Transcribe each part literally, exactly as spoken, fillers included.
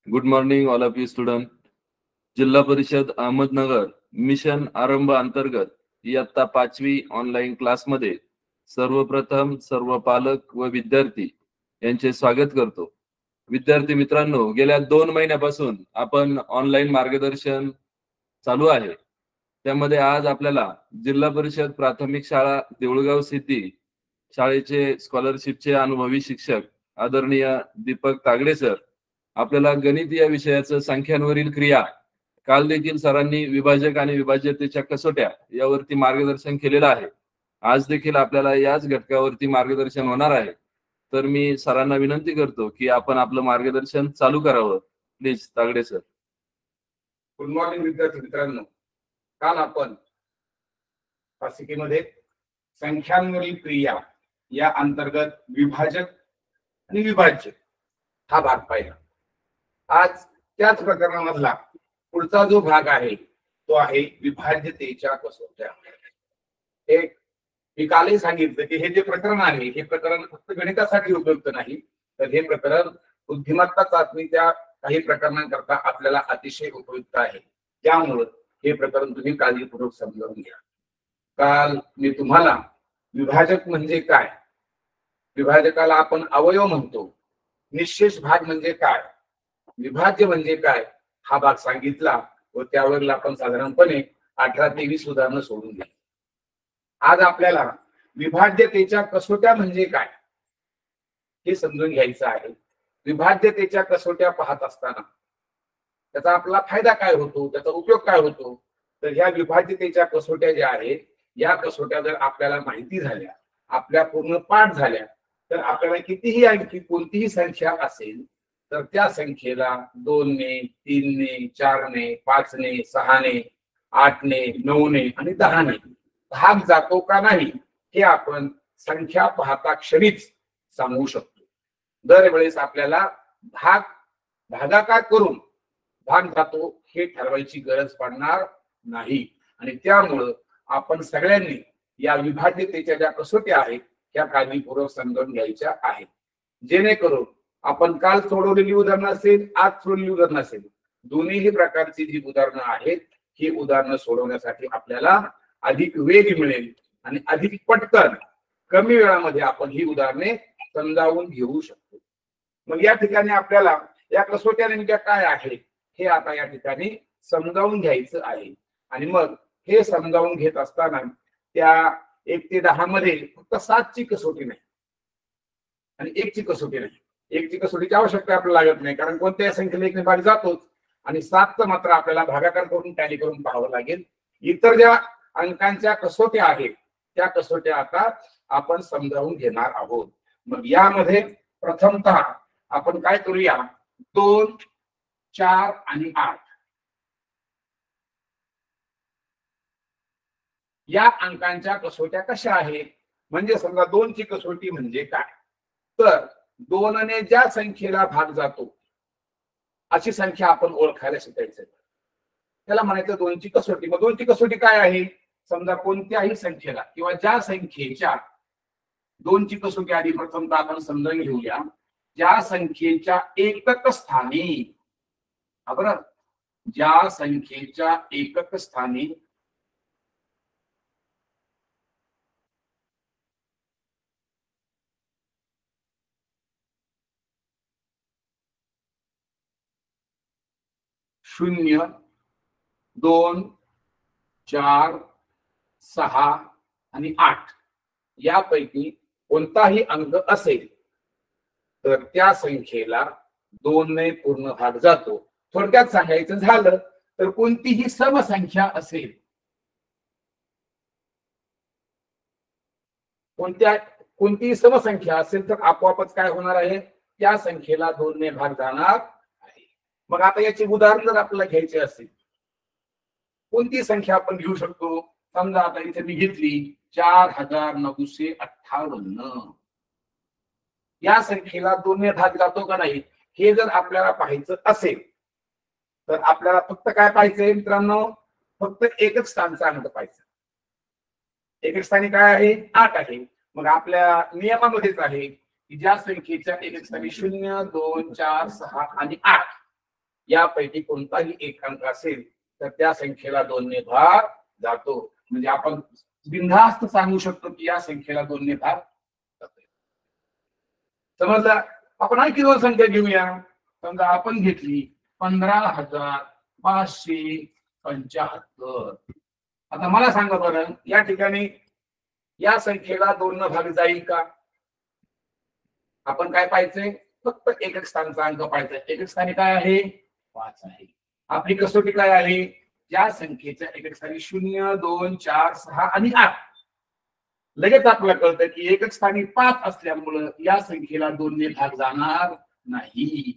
Good morning, all of you student. जिल्हा परिषद Ahmednagar mission आरंभ अंतर्गत इयत्ता पाचवी ऑनलाईन क्लासमध्ये सर्वप्रथम सर्व पालक व विद्यार्थी यांचे स्वागत करतो. विद्यार्थी मित्रांनो, गेल्या दोन महिन्यापासून आपण ऑनलाईन मार्गदर्शन चालू आहे. त्यामध्ये आज आपल्याला जिल्हा परिषद प्राथमिक शाळा देऊळगाव सिद्धी शाळेचे स्कॉलरशिपचे अनुभवी शिक्षक आदरणीय दीपक तागडे सर आपल्याला गणित या विषयाचं संख्यांवरील क्रिया, काल देखील सरांनी विभाजक आणि विभाज्यतेच्या कसोट्या यावरती मार्गदर्शन केलेलं आहे. आज देखील आपल्याला याच घटकावरती मार्गदर्शन होणार आहे. तर मी सरांना विनंती करतो की आपण आपलं मार्गदर्शन चालू करावं. Please Tagade sir. Good morning विद्यार्थी मित्रांनो. काल आपण तासिकेमध्ये संख्यांवरील क्रिया या अंतर्गत विभाजक आणि विभाज्य हा भाग पाहिला. आज त्याच प्रकरणामधला पुढचा जो भाग आहे तो आहे विभाज्यतेच्या कसोट्या. एक मी कालही सांगितलं की हे जे प्रकरण आहे हे प्रकरण फक्त गणितासाठी उपयुक्त नाही, तर हे प्रकरण बुद्धिमत्ता चाचणीच्या काही प्रकरणांकरता आपल्याला अतिशय उपयुक्त आहे. त्यामुळे हे प्रकरण तुम्ही काळजीपूर्वक समजावून घ्या. काल मी तुम्हाला विभाजक म्हणजे काय, विभाजकाला आपण अवयव म्हणतो, निश्चेष भाग म्हणजे काय, विभाज्य म्हणजे काय हा भाग सांगितला व त्यावरील आपण साधारणपणे अठरा ते वीस उदाहरणं सोडून दिली. आज आपल्याला विभाज्यतेच्या कसोट्या म्हणजे काय हे समजून घ्यायचं आहे. विभाज्यतेच्या कसोट्या पाहत असताना त्याचा आपला फायदा काय होतो, त्याचा उपयोग काय होतो, तर ह्या विभाज्यतेच्या कसोट्या ज्या आहेत या कसोट्या जर आपल्याला माहिती झाल्या, आपल्या पूर्ण पाठ झाल्या, तर आपल्याला कितीही आणखी कोणतीही संख्या असेल तर त्या संख्येला दोनने, तीनने, चारने, पाचने, सहाने, आठने, नऊने आणि दहाने भाग जातो का नाही हे आपण संख्या पाहता क्षणीच सांगू शकतो. दरवेळेस आपल्याला भाग भागाकार करून भाग जातो हे ठरवायची गरज पडणार नाही. आणि त्यामुळं आपण सगळ्यांनी या विभाज्यतेच्या ज्या कसोट्या आहेत त्या काळजीपूर्वक समजून घ्यायच्या आहेत, जेणेकरून आपण काल सोडवलेली उदाहरणं असेल, आज सोडलेली उदाहरणं असेल, दोन्ही प्रकारची जी उदाहरणं आहेत ही उदाहरणं सोडवण्यासाठी आपल्याला अधिक वेग मिळेल आणि अधिक पटकन कमी वेळामध्ये आपण ही उदाहरणे समजावून घेऊ शकतो. मग या ठिकाणी आपल्याला या कसोट्या नेमक्या काय आहेत हे आता या ठिकाणी समजावून घ्यायचं आहे. आणि मग हे समजावून घेत असताना त्या एक ते दहा मध्ये फक्त सातची कसोटी नाही आणि एकची कसोटी नाही. एकची कसोटीची आवश्यकता आपल्याला लागत नाही, कारण कोणत्याही संख्येला एकने भाग जातोच. आणि सातचं मात्र आपल्याला भागाकार करून टॅली करून पाहावं लागेल. इतर ज्या अंकांच्या कसोट्या आहेत त्या कसोट्या आता आपण समजावून घेणार आहोत. मग यामध्ये प्रथमतः आपण काय करूया, दोन, चार आणि आठ या अंकांच्या कसोट्या कशा आहेत. म्हणजे समजा दोनची कसोटी म्हणजे काय, तर दोनने ज्या संख्येला भाग जातो अशी संख्या आपण ओळखायला शिकायचं. त्याला म्हणायचं दोनची कसोटी. मग दोनची कसोटी काय आहे, समजा कोणत्याही संख्येला किंवा ज्या संख्येच्या दोनची कसोटी आधी प्रथमतः आपण समजून घेऊया, ज्या संख्येच्या एकक स्थानी, बरोबर, ज्या संख्येच्या एकक स्थानी शून्य, दोन, चार, सहा आणि आठ यापैकी कोणताही अंक असेल तर त्या संख्येला दोन ने पूर्ण भाग जातो. थोडक्यात सांगायचं झालं तर कोणतीही समसंख्या असेल, कोणत्या कोणतीही समसंख्या असेल तर आपोआपच काय होणार आहे, त्या संख्येला दोन ने भाग जाणार आहे. मग आता याची उदाहरण जर आपल्याला घ्यायचे असेल, कोणती संख्या आपण घेऊ शकतो. समजा आता इथे मी घेतली चार हजार नऊशे अठ्ठावन्न. या संख्येला दोन ने भाग जातो का नाही हे जर आपल्याला पाहायचं असेल तर आपल्याला फक्त काय पाहायचंय मित्रांनो, फक्त एकच स्थानचा अंक पाहायचा. एकक स्थानी काय आहे, आठ आहे. मग आपल्या नियमामध्येच आहे की ज्या संख्येच्या एकक स्थानी शून्य, दोन, चार, सहा आणि आठ यापैकी कोणताही एक अंक असेल तर त्या संख्येला दोनने भाग जातो. म्हणजे आपण बिनधास्त सांगू शकतो की या संख्येला दोनने भाग जातो. समजलं. आपण आणखी दोन संख्या घेऊया. समजा आपण घेतली पंधरा हजार पाचशे पंच्याहत्तर. आता मला सांगा बरं, या ठिकाणी या संख्येला दोन न भाग जाईल का? आपण काय पाहिजे? फक्त एकक स्थानचा अंक पाहिजे. एकक स्थानी काय आहे? पाच आहे. आपली कसोटी काय आहे? या संख्येच्या एकक स्थानी शून्य, दोन, चार, सहा आणि आठ. लगेच आपल्याला कळतं की एकक स्थानी पाच असल्यामुळं या संख्येला दोन ने भाग जाणार नाही.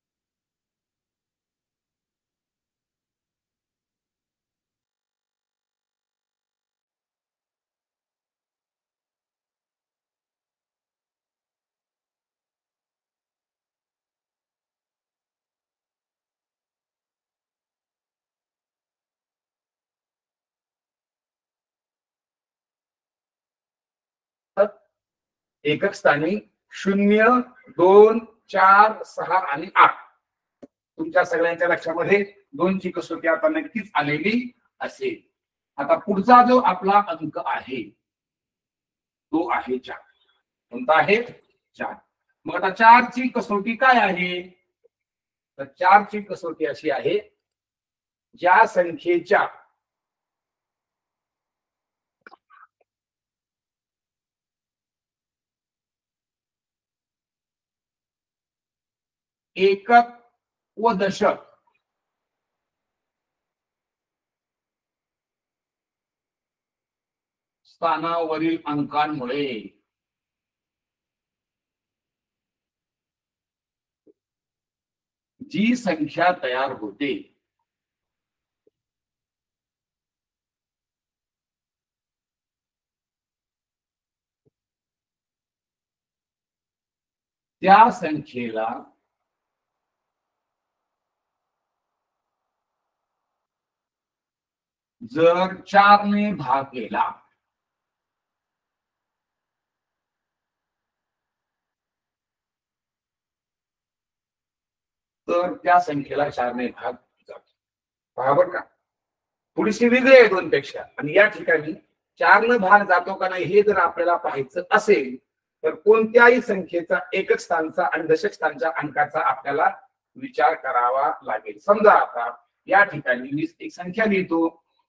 एकक स्थानी शून्य, दोन, चार, सहा आणि आठ. तुमच्या सगळ्यांच्या लक्षामध्ये दोनची कसोटी आता नक्कीच आलेली असेल. आता पुढचा जो आपला अंक आहे तो आहे चार. कोणता आहे? चार. मग आता चारची कसोटी काय आहे? तर चारची कसोटी अशी आहे, ज्या संख्येच्या एकक व दशक स्थानावरील अंकांमुळे जी संख्या तयार होते त्या संख्येला जर चार ने भाग केला तर त्या संख्येला चार ने भाग जातो. बरोबर का? थोडीशी वेगळी आहे दोन पेक्षा. आणि या ठिकाणी चार न भाग जातो का नाही हे जर आपल्याला पाहायचं असेल तर कोणत्याही संख्येचा एकक स्थानचा आणि दशक स्थानच्या अंकाचा आपल्याला विचार करावा लागेल. समजा आता या ठिकाणी मी एक संख्या लिहितो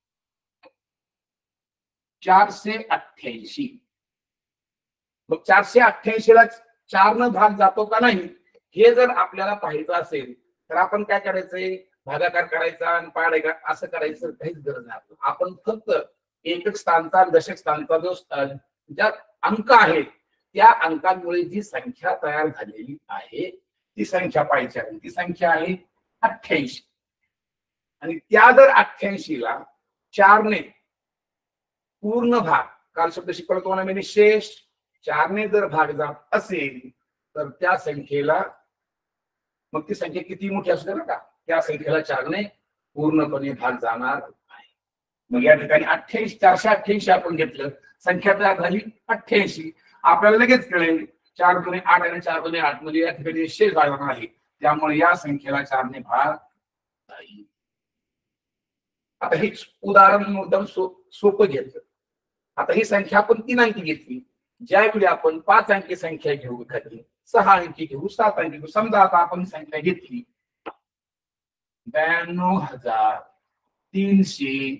चारशे अठ्ठ्याऐंशी. मग चारशे अठ्ठ्याऐंशी ला चार न भाग जातो का नाही हे जर आपल्याला पाहायचं असेल तर आपण काय करायचंय? भागाकार करायचा आणि पाडायचा असं करायचं काहीच गरज नाही. आपण फक्त एकक स्थानचा दशक स्थानचा जो ज्या अंक आहे त्या अंकांमुळे जी संख्या तयार झालेली आहे ती संख्या पाहिजे आहे. ती संख्या आहे अठ्ठ्याऐंशी. आणि त्या जर अठ्ठ्याऐंशी ला चार ने पूर्ण भाग, काल शब्द शिकवला तुम्हाला मी निशेष, चार ने जर भाग जात असेल तर त्या संख्येला, मग ती संख्या किती मोठी असू दे ना का, त्या संख्येला चार ने पूर्णपणे भाग जाणार आहे. मग या ठिकाणी अठ्ठ्याऐंशी चारशे अठ्ठ्याऐंशी आपण घेतलं, संख्या तयार झाली अठ्ठ्याऐंशी. आपल्याला लगेच कळेल चार दोन्ही आठ आणि चार दोन्ही आठ मध्ये या ठिकाणी शेष भाग आहे, त्यामुळे या संख्येला चार ने भाग जाईल. आता हे उदाहरण मुद्दाम सोपं घेतलं. आता ही संख्या आपण तीन अंकी घेतली. ज्यावेळी आपण पाच अंकी संख्या घेऊ, एखादी सहा अंकी घेऊ, सात अंकी घेऊ. समजा आता आपण संख्या घेतली ब्याण्णव हजार तीनशे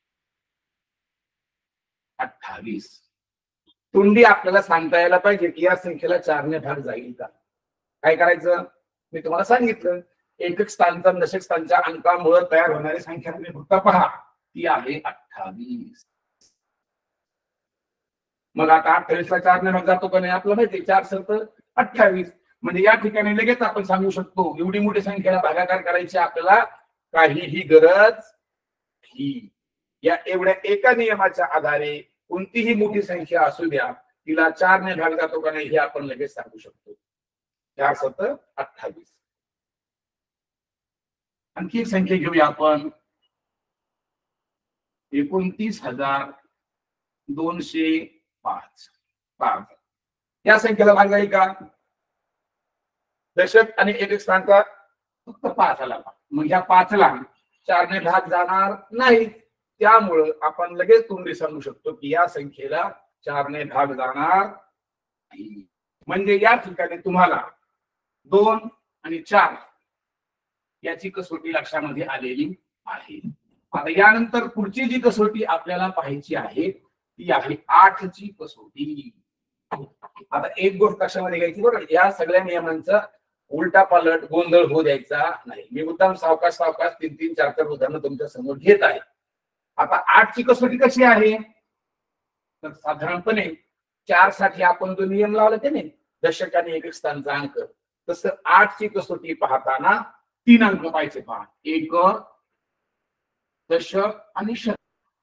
अठ्ठावीस. तोंडी आपल्याला सांगता यायला पाहिजे की या संख्येला चार ने भाग जाईल का. काय करायचं? मी तुम्हाला सांगितलं एकक स्थानचा दशक स्थानच्या अंकामुळे तयार होणारी संख्या तुम्ही फक्त पहा, ती आहे अठ्ठावीस. मग आता अठ्ठावीस ला चार ने भाग जातो का नाही आपल्याला माहिती, चार सत अठ्ठावीस. म्हणजे या ठिकाणी लगेच आपण सांगू शकतो एवढी मोठी संख्येला भागाकार करायची आपल्याला काहीही गरज नाही. या एवढ्या एका नियमाच्या आधारे कोणतीही मोठी संख्या असू द्या तिला चार ने भाग जातो का नाही हे आपण लगेच सांगू शकतो. चार सत अठ्ठावीस. आणखी एक संख्या घेऊया आपण एकोणतीस हजार दोनशे पाच. पाच या संख्येला भाग जाईल का? दशक आणि एकक स्थानचा फक्त पाच आला. मग ह्या पाचला चारने भाग जाणार नाही, त्यामुळं आपण लगेच तोंडी सांगू शकतो की या संख्येला चारने भाग जाणार नाही. म्हणजे या ठिकाणी तुम्हाला दोन आणि चार याची कसोटी लक्षामध्ये आलेली आहे. आता यानंतर पुढची जी कसोटी आपल्याला पाहायची आहे ती आहे आठ ची कसोटी. आता एक गोष्ट कशामध्ये घ्यायची बरं, या सगळ्या नियमांचा उलटा पालट गोंधळ होऊ द्यायचा नाही. मी मुद्दाम सावकाश सावकाश तीन तीन चार चार उदाहरणं तुमच्या समोर घेत आहे. आता आठ ची कसोटी कशी आहे तर साधारणपणे चार साठी आपण जो नियम लावला ते नाही दशक आणि एक स्थानचा अंक, तसं आठ ची कसोटी पाहताना तीन अंक पाहिजे पहा, एक दशक आणि शतक,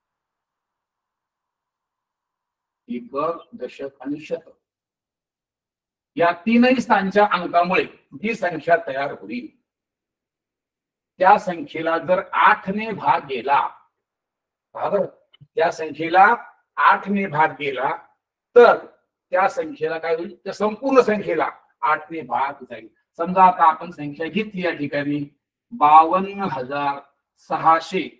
एक दशक आणि शतक या तीनही स्थानच्या अंकामुळे जी संख्या तयार होईल त्या संख्येला जर आठने भाग गेला, बरोबर, त्या संख्येला आठने भाग गेला तर त्या संख्येला काय होईल, त्या संपूर्ण संख्येला आठने भाग जाईल. समजा आता आपण संख्या घेतली या ठिकाणी बावन्न हजार सहाशे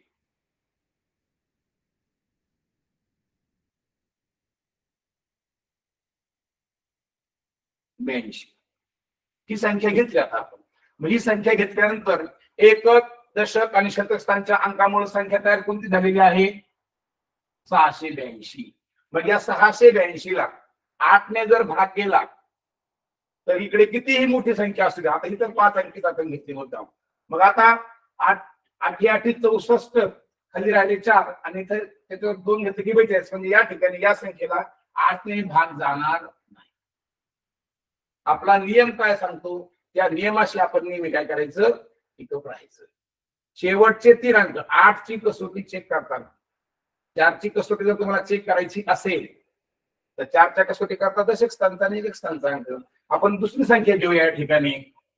ब्याऐंशी ही संख्या घेतली. आता आपण मग ही संख्या घेतल्यानंतर एक दशक आणि शतक स्थानच्या अंकामुळे संख्या तयार कोणती झालेली आहे, सहाशे ब्याऐंशी. मग या सहाशे ब्याऐंशी ला आठने जर भाग केला तर इकडे कितीही मोठी संख्या असू द्या, आता इतर पाच अंकीच आपण घेतली मुद्दाम, मग आता आठ आठी आठी चौसष्ट खाली राहिले चार आणि त्याच्यावर दोन घेतले की बेचाळीस, म्हणजे या ठिकाणी या संख्येला आठने भाग जाणार नाही. आपला नियम काय सांगतो त्या नियमाशी आपण नेहमी काय करायचं, टिकून राहायचं. शेवटचे तीन अंक आठ ची कसोटी चेक करताना, चारची कसोटी जर तुम्हाला चेक करायची असेल तर चारच्या कसोटी करता दशक स्थानचा आणि एक स्थानचा अंक. आपण दुसरी संख्या घेऊया या ठिकाणी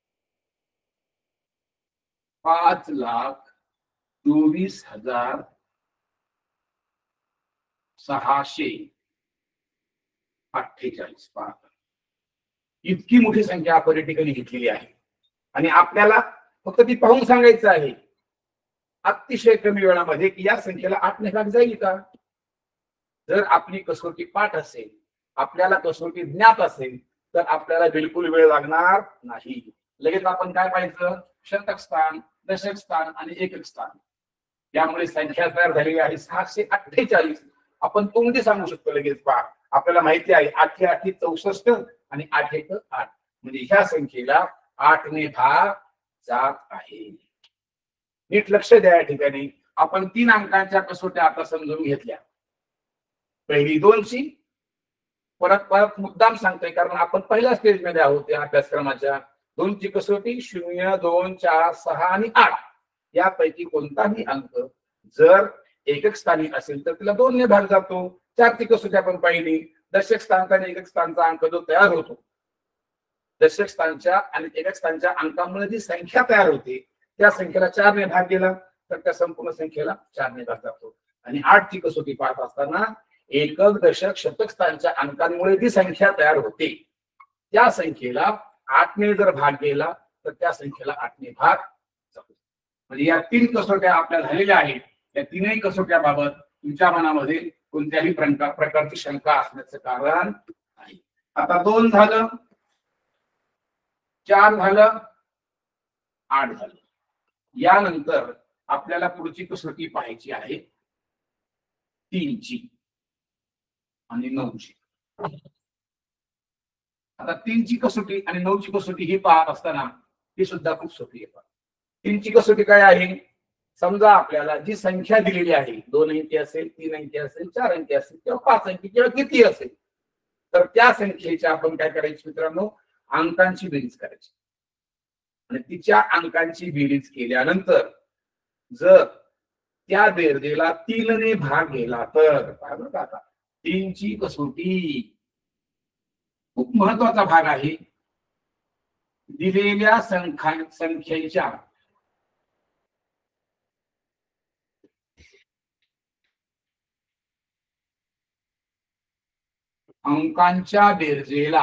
पाच लाख चोवीस हजार सहाशे अठ्ठेचाळीस. पाच इतकी मोठी संख्या आपण या ठिकाणी घेतलेली आहे आणि आपल्याला फक्त ती पाहून सांगायचं आहे अतिशय कमी वेळामध्ये की या संख्येला आठने भाग जाईल का. जर आपली कसोटी पाठ असेल, आपल्याला कसोटी ज्ञात असेल तर आपल्याला बिलकुल वेळ लागणार नाही. लगेच आपण काय पाहायचं, शतक स्थान, दशक स्थान आणि एकक स्थान. त्यामुळे संख्या तयार झालेली आहे सहाशे अठ्ठेचाळीस. आपण तोंडी सांगू शकतो लगेच. पहा आपल्याला माहिती आहे आठी आठी चौसष्ट आणि आठ एक आठ, म्हणजे ह्या संख्येला आठने भाग जात आहे. नीट लक्ष द्या. या ठिकाणी आपण तीन अंकांच्या कसोट्या आता समजून घेतल्या. पहिली दोनची, परत परत मुद्दाम सांगतोय कारण आपण पहिल्या स्टेज मध्ये आहोत या अभ्यासक्रमाच्या. दोनची कसोटी शून्य दोन चार सहा आणि आठ यापैकी कोणताही अंक जर एकक स्थानी असेल तर तिला दोन ने भाग जातो. चारची कसोटी आपण पाहिली, दशक स्थानचा आणि एकक स्थानचा अंक जो तयार होतो, दशक स्थानच्या आणि एकक स्थानच्या अंकामुळे जी संख्या तयार होते त्या संख्येला चार ने भाग गेला तर त्या संपूर्ण संख्येला चार ने भाग जातो. आणि आठ ची कसोटी पाहत असताना एकक दशक शतक स्थानच्या अंकांमुळे जी संख्या तयार होते त्या संख्येला आठने जर भाग गेला तर त्या संख्येला आठने भाग जातो. म्हणजे या तीन कसोट्या आपल्या झालेल्या आहेत. या तीनही कसोट्याबाबत तुमच्या मनामध्ये कोणत्याही प्रकारची शंका असण्याचं कारण नाही. आता दोन झालं, चार झालं, आठ झालं. यानंतर आपल्याला पुढची कसोटी पाहायची आहे तीनची आणि नऊची. आता तीनची कसोटी आणि नऊची कसोटी ही पाहत असताना ती सुद्धा खूप सोपी आहे. तीनची कसोटी काय आहे, समजा आपल्याला जी संख्या दिलेली आहे दोन अंकी असेल, तीन अंकी असेल, चार अंकी असेल किंवा पाच अंकी किंवा किती असेल तर त्या संख्येच्या आपण काय करायची मित्रांनो, अंकांची बेरीज करायची. आणि तिच्या अंकांची बेरीज केल्यानंतर जर त्या बेरजेला तीनने भाग गेला तर आता तीनची कसोटी खूप महत्वाचा भाग आहे. दिलेल्या संख्या संख्येच्या अंकांच्या बेरजेला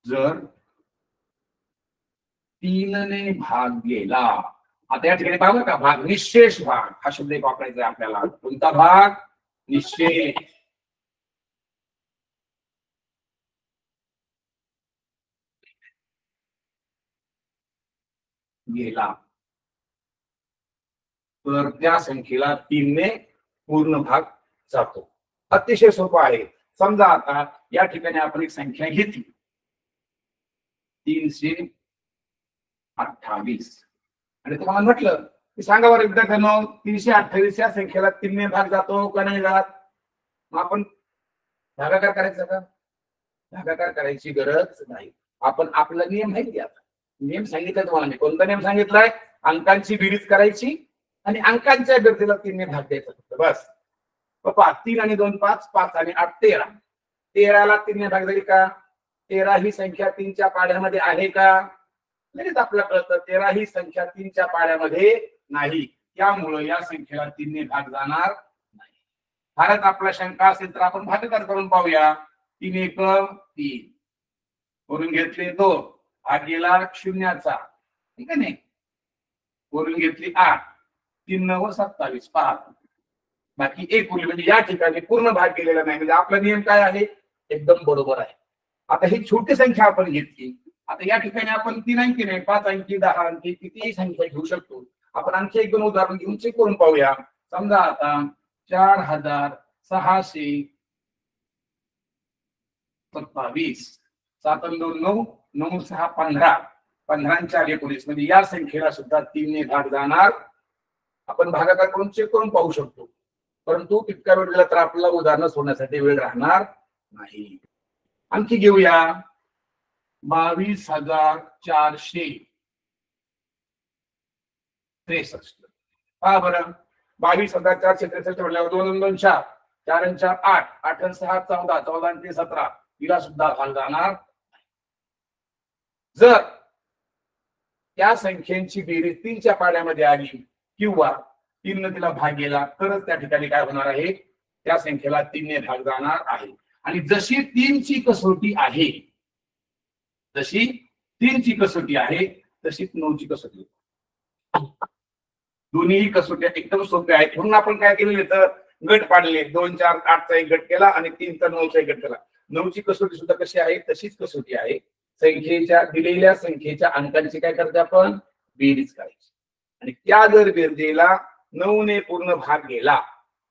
जर तीनने भाग गेला, आता या ठिकाणी पाहू का भाग, निशेष भाग हा शब्द एक वापरायचा आहे आपल्याला. कोणता भाग? निशेष. गेला तर त्या संख्येला तीनने पूर्ण भाग जातो. अतिशय सोपं आहे. समजा आता या ठिकाणी आपण एक संख्या घेतली तीनशे अठ्ठावीस आणि तुम्हाला म्हटलं की सांगा बरं विद्यार्थ्यांनो, तीनशे अठ्ठावीस या संख्येला तीनने भाग जातो का नाही जात? मग आपण भागाकार करायचा का? भागाकार करायची गरज नाही. आपण आपला नियम माहिती आहे. आता नियम सांगितला तुम्हाला मी. कोणता नियम सांगितलाय? अंकांची बेरीज करायची आणि अंकांच्या बेरजेला तीनने भाग द्यायचा फक्त, बस. पप्पा तीन आणि दोन पाच, पाच आणि आठ तेरा. तेराला तीनने भाग दिली का? तेरा ही संख्या तीनच्या पाड्यामध्ये आहे का? लगेच आपल्याला कळतं तेरा ही संख्या तीनच्या पाड्यामध्ये नाही, त्यामुळे या संख्येला तीनने भाग जाणार नाही. फारच आपला शंका असेल तर आपण भागाकार करून पाहूया. तीन एक तीन, वरून घेतले दोन, भाग गेला शून्याचा, ठीक आहे नाही. वरून घेतली आठ, तीन नव सत्तावीस, पाच, बाकी एक उरली. म्हणजे या ठिकाणी पूर्ण भाग गेलेला नाही. म्हणजे आपला नियम काय आहे? एकदम बरोबर आहे. आता ही छोटी संख्या आपण घेतली. आता या ठिकाणी आपण तीन अंकी नाही, पाच अंकी, दहा अंकी, कितीही संख्या घेऊ शकतो. आपण आणखी एक दोन उदाहरण घेऊन चेक करून पाहूया. समजा आता चार हजार सहाशे सत्तावीस, सात दोन नऊ, नऊ सहा पंधरा, पंधरा चार एकोणीस. म्हणजे या संख्येला सुद्धा तीनने भाग जाणार. आपण भागाकार करून चेक करून पाहू शकतो, परंतु तितका वेळ दिला तर आपल्याला उदाहरण सोडण्यासाठी वेळ राहणार नाही. आणखी घेऊया बावीस हजार चारशे त्रेसष्ट. हा बरं, बावीस हजार चारशे त्रेसष्ट म्हटल्यावर दोन दोन चार, चार चार आठ, आठ सहा चौदा, चौदा ते सतरा, तिला सुद्धा भाग जाणार. जर त्या संख्येची बेरीज तीनच्या पाड्यामध्ये आली किंवा तीन न तिला भाग गेला तरच त्या ठिकाणी काय होणार आहे? त्या संख्येला तीनने भाग जाणार आहे. आणि जशी तीनची कसोटी आहे, जशी तीनची कसोटी आहे तशीच नऊची कसोटी. दोन्ही कसोट्या एकदम सोप्या आहेत. म्हणून आपण काय केलेले तर गट पाडले. दोन चार आठचा एक गट केला आणि तीनचा नऊचा एक गट केला. नऊची कसोटी सुद्धा कशी आहे? तशीच कसोटी आहे. संख्येच्या दिलेल्या संख्येच्या अंकांची काय करते आपण? बेरीज करायची. आणि त्या जर बेरजेला नऊ ने पूर्ण भाग गेला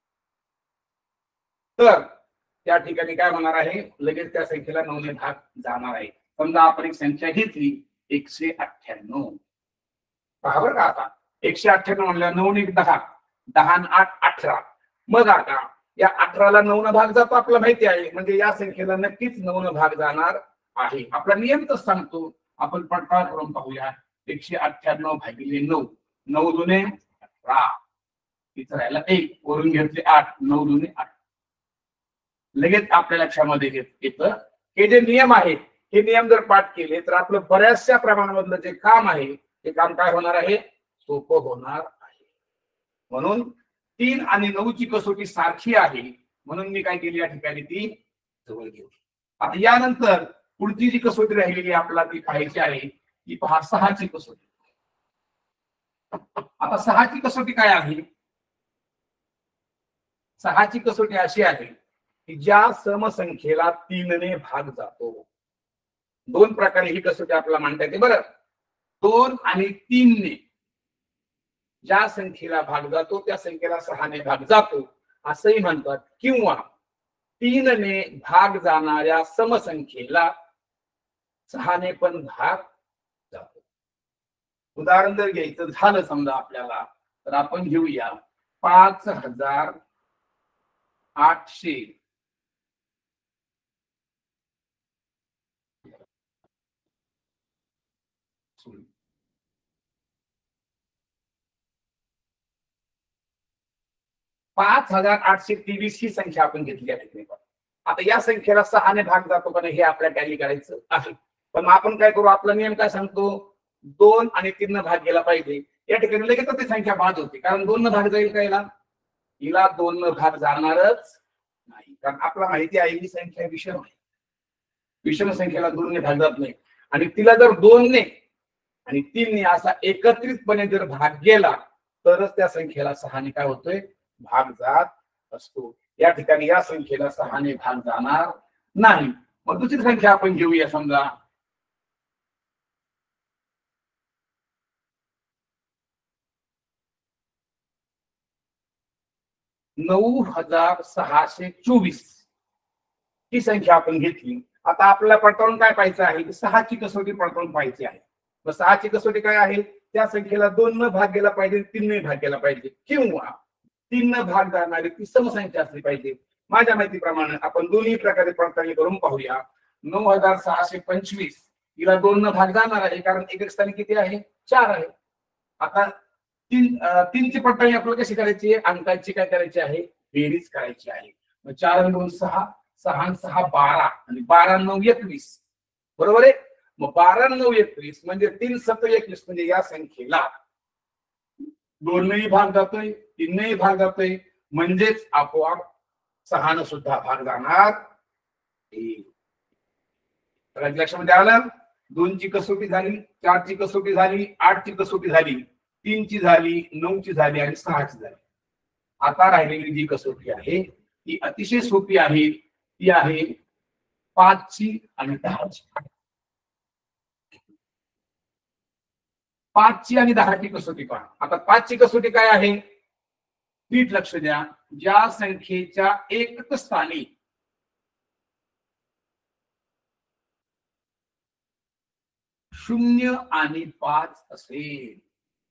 तर त्या ठिकाणी काय होणार आहे? लगेच त्या संख्येला नऊ ने भाग जाणार आहे. समजा आपण एक संख्या घेतली एकशे अठ्ठ्याण्णव. पहा बरं का, आता एकशे अठ्ठ्याण्णव म्हणल्या नऊ ने दहा, दहा आठ अठरा. मग आता या अठराला नऊ न भाग जातो आपल्याला माहिती आहे. म्हणजे या संख्येला नक्कीच नऊ न भाग जाणार आहे. आपला नियम तर सांगतो. आपण पडताळ करून पाहूया. एकशे अठ्ठ्याण्णव भागिले नऊ, नऊ दुने अठरा, इथं राहिला एक, वरून घेतले आठ, नऊ दुने आठ. लगेच आपल्या लक्षामध्ये येतं हे जे नियम आहे, हे नियम जर पाठ केले तर आपलं बऱ्याचशा प्रमाणामधलं जे काम आहे ते काम काय होणार आहे? सोपं होणार आहे. म्हणून तीन आणि नऊची कसोटी सारखी आहे, म्हणून मी काय केली या ठिकाणी ती जवळ घेऊ. आता यानंतर पुढची जी कसोटी राहिलेली आपल्याला ती पाहायची आहे ती पहा सहाची कसोटी. आता सहाची कसोटी काय आहे? सहाची कसोटी अशी आहे की ज्या समसंख्येला तीनने भाग जातो. दोन प्रकारे ही कसोटी आपल्याला मांडता येते बरं. दोन आणि तीनने ज्या संख्येला भाग जातो त्या संख्येला सहाने भाग जातो असंही म्हणतात, किंवा तीनने भाग जाणाऱ्या समसंख्येला सहाने पण भाग जातो. उदाहरण जर घ्यायचं झालं समजा आपल्याला तर आपण घेऊया पाच हजार आठशे पाच हजार आठशे तेवीस ही संख्या आपण घेतली आहे. आता या संख्येला सहाने भाग जातो का नाही हे आपल्या टॅली करायचं आहे. पण आपण काय करू? आपला नियम काय सांगतो? दोन आणि तीन न भाग गेला पाहिजे. या ठिकाणी लगेच ती संख्या बाद होती, कारण दोन न भाग जाईल का हिला? हिला दोन न भाग जाणारच नाही, कारण आपला माहिती आहे ही संख्या विषम आहे. विषम संख्येला दोनने भाग जात नाही आणि तिला जर दोनने आणि तीनने असा एकत्रितपणे जर भाग गेला तरच त्या संख्येला सहाने काय होतोय भाग जात असतो. या ठिकाणी या संख्येला सहाने भाग जाणार नाही. मग दुसरी संख्या आपण घेऊया. समजा नऊ हजार सहाशे चोवीस ही संख्या आपण घेतली. आता आपल्याला पडताळून काय पाहायचं आहे, सहाची कसोटी पडताळून पाहायची आहे. मग सहाची कसोटी काय आहे, त्या संख्येला दोन न भाग गेला पाहिजे, तीन न भाग गेला पाहिजे, किंवा तीन न भाग जाणारी ती समसंख्या असली पाहिजे. माझ्या माहितीप्रमाणे आपण दोन्ही प्रकारे पडताळणी करून पाहूया. नऊ हजार सहाशे पंचवीस हिला दोन न भाग जाणार आहे, कारण एकक स्थानी किती आहे, चार आहे. आता तीन तीनची पडताळणी आपल्याला कशी करायची आहे, अंकांची काय करायची आहे, बेरीज करायची आहे. मग चार आणि दोन सहा, सहा आणि सहा बारा, आणि बारा नऊ एकवीस, बरोबर आहे. मग बारा नऊ एकवीस म्हणजे तीन सत्त एकवीस, म्हणजे या संख्येला दोनही भाग जातोय, तीनही भाग जातोय, म्हणजेच आपोआप सहानं सुद्धा भाग जाणार. लक्षामध्ये आलं. दोनची कसोटी झाली, चारची कसोटी झाली, आठची कसोटी झाली, तीनची झाली, नऊची झाली आणि सहाची झाली. आता राहिलेली जी कसोटी आहे ती अतिशय सोपी आहे. ती आहे पाचची आणि दहाची. पाचची आणि दहाची कसोटी पहा. आता पाचची कसोटी काय आहे, नीट लक्ष द्या. ज्या संख्येच्या एकक स्थानी शून्य आणि पाच असेल,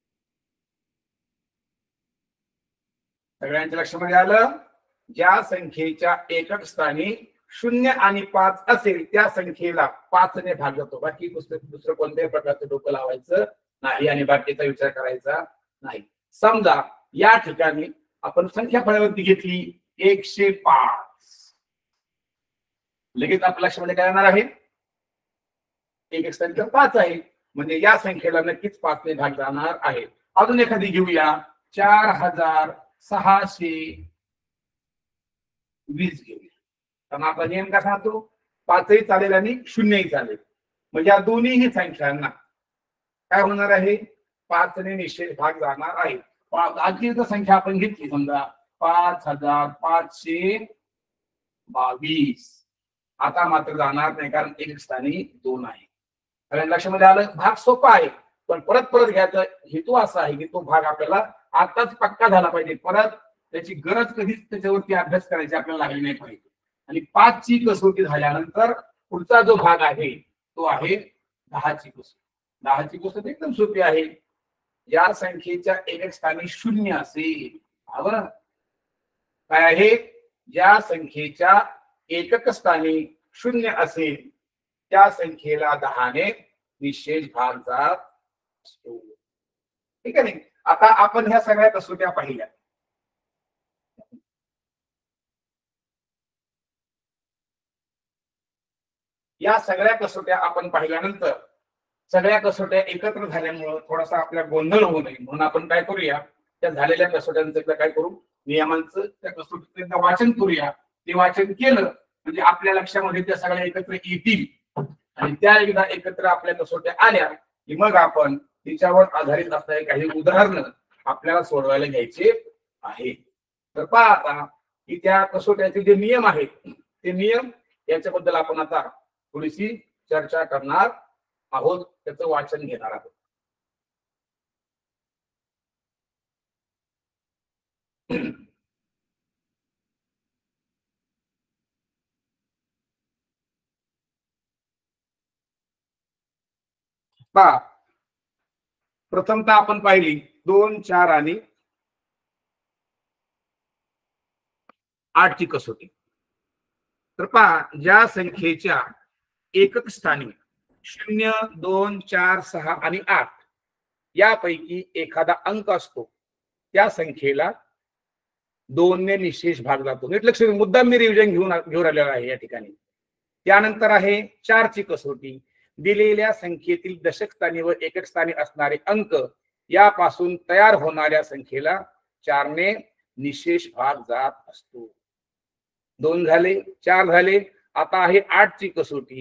सगळ्यांच्या लक्षामध्ये आलं. ज्या संख्येच्या एकक स्थानी शून्य आणि पाच असेल त्या संख्येला पाच ने भाग जातो. बाकी दुसरं कोणत्याही प्रकारचं डोकं लावायचं नाही आणि बाकीचा विचार करायचा नाही. समजा या ठिकाणी आपण संख्या फळावरती घेतली एकशे पाच, लगेच आपल्या लक्षामध्ये काय येणार आहे, एकक स्थानी तर पाच आहे, म्हणजे या संख्येला नक्कीच पाच ने भाग जाणार आहे. अजून एखादी घेऊया. चार हजार सहाशे वीस घेऊया. कारण आपला नियम कसा राहतो, पाचही चालेल आणि शून्यही चालेल. म्हणजे या दोन्हीही संख्यांना काय होणार आहे, पाच ने निश्चित भाग जाणार आहे. आजची जर संख्या आपण घेतली समजा पाच हजार पाचशे बावीस, आता मात्र जाणार नाही, कारण एक स्थानी दोन आहे. कारण लक्षामध्ये आलं. भाग सोपा आहे, पण परत परत घ्यायचा हेतू असा आहे की तो भाग आपल्याला आताच पक्का झाला पाहिजे, परत त्याची गरज कधीच त्याच्यावरती अभ्यास करायची आपल्याला लागली नाही पाहिजे. आणि पाचची कसोटी झाल्यानंतर पुढचा जो भाग आहे तो आहे दहाची कसोटी. दहाची कसोटी एकदम सोपी आहे. या संख्येच्या एकक स्थानी शून्य असेल, बरोबर काय आहे, ज्या संख्येच्या एकक स्थानी शून्य असेल त्या संख्येला दहाने निशेष भाग जात असतो. ठीक आहे. आता आपण ह्या सगळ्या कसोट्या पाहिल्या. या सगळ्या कसोट्या आपण पाहिल्यानंतर सगळ्या कसोट्या एकत्र झाल्यामुळं थोडासा आपल्या गोंधळ होऊ नये म्हणून आपण काय करूया, त्या झालेल्या कसोट्यांचं काय करू, नियमांचं त्या कसोटीचं वाचन करूया. ते वाचन केलं म्हणजे आपल्या लक्षामध्ये त्या सगळ्या एकत्र येतील आणि त्या एकदा एकत्र आपल्या कसोट्या आल्या की मग आपण तिच्यावर आधारित असणारे काही उदाहरणं आपल्याला सोडवायला घ्यायचे आहे. तर पहा आता की त्या कसोट्याचे जे नियम आहेत ते नियम याच्याबद्दल आपण आता थोडीशी चर्चा करणार आहोत, त्याचं वाचन घेणार आहोत. पहा प्रथमतः आपण पाहिली दोन चार आणि आठची कसोटी. तर पहा ज्या संख्येच्या एकक स्थानी शून्य दोन चार सहा आणि आठ यापैकी एखादा अंक असतो त्या संख्येला दोन ने निशेष भाग जातो. नीट लक्ष द्या, मुद्दाम मी रिव्हिजन घेऊन घेऊन आलेला आहे या ठिकाणी. त्यानंतर आहे चारची कसोटी. दिलेल्या संख्येतील दशक स्थानी व एकक स्थानी असणारे अंक यापासून तयार होणाऱ्या संख्येला चार ने निशेष भाग जात असतो. दोन झाले, चार झाले. आता आहे आठची कसोटी.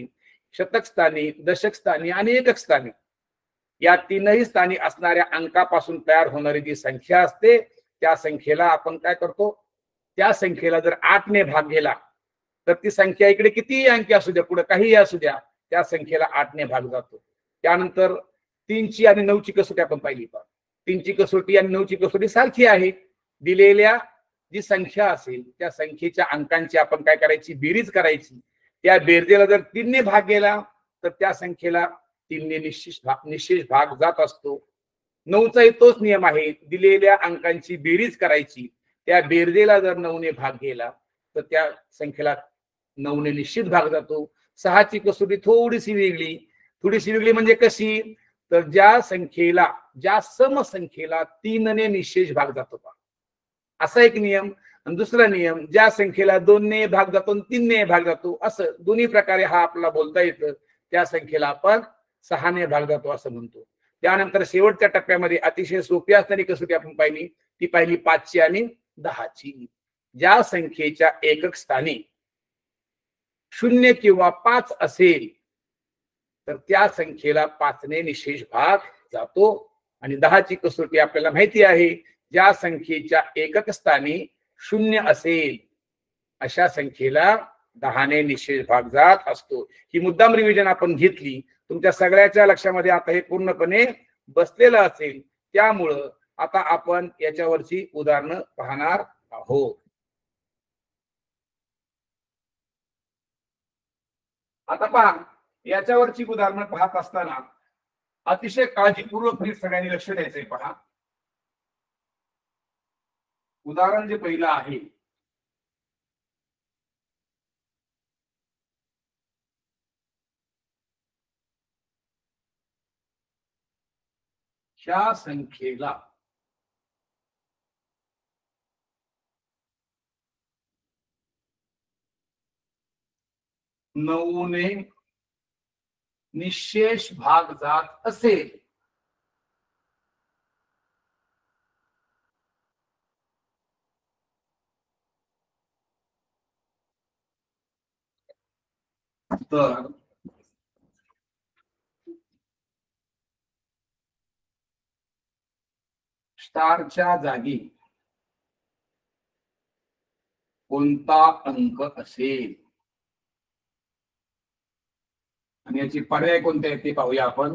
शतक स्थानी, दशक स्थानी आणि एकक स्थानी या तीनही स्थानी असणाऱ्या अंकापासून तयार होणारी जी संख्या असते त्या संख्येला आपण काय करतो, त्या संख्येला जर आठ ने भाग गेला तर ती संख्या इकडे कितीही अंकी असू द्या, पुढे काहीही असू द्या, त्या संख्येला आठ ने भाग जातो. त्यानंतर तीनची आणि नऊची कसोटी आपण पाहिली. तीनची कसोटी आणि नऊची कसोटी सारखी आहे. दिलेल्या जी संख्या असेल त्या संख्येच्या अंकांची आपण काय करायची, बेरीज करायची. त्या बेरजेला जर तीनने भाग गेला तर त्या संख्येला तीनने निश्चित भाग निशेष भाग जात असतो. नऊचाही तोच नियम आहे. दिलेल्या अंकांची बेरीज करायची. त्या बेरजेला जर नऊने भाग गेला तर त्या संख्येला नऊने निश्चित भाग जातो. सहाची कसोटी थोडीशी वेगळी. थोडीशी वेगळी म्हणजे कशी, तर ज्या संख्येला ज्या समसंख्येला तीनने निशेष भाग जातो का, असा एक नियम. आणि दुसरा नियम, ज्या संख्येला दोनने भाग जातो आणि तीनने भाग जातो, असं दोन्ही प्रकारे हा आपला बोलता येतं. त्या संख्येला आपण सहाने भाग जातो असं म्हणतो. त्यानंतर शेवटच्या टप्प्यामध्ये अतिशय सोपी असणारी कसोटी आपण पाहिली, ती पाहिली पाचची आणि दहाची. ज्या संख्येच्या एकक स्थानी शून्य किंवा पाच असेल तर त्या संख्येला पाचने निशेष भाग जातो. आणि दहाची कसोटी आपल्याला माहिती आहे, ज्या संख्येच्या एकक स्थानी शून्य असेल अशा संख्येला दहाने निशेष भाग जात असतो. ही मुद्दाम रिव्हिजन आपण घेतली. तुमच्या सगळ्याच्या लक्षामध्ये आता हे पूर्णपणे बसलेलं असेल. त्यामुळं आता आपण याच्यावरची उदाहरणं पाहणार आहोत. आता पहा, याच्यावरची उदाहरणं पाहत असताना अतिशय काळजीपूर्वक सगळ्यांनी लक्ष द्यायचंय. पहा, उदाहरण जे पहिलं आहे, ह्या संख्येला नऊने निशेष भाग जात असेल तर स्टारच्या जागी कोणता अंक असेल आणि याची पर्याय कोणते आहेत ते पाहूया आपण.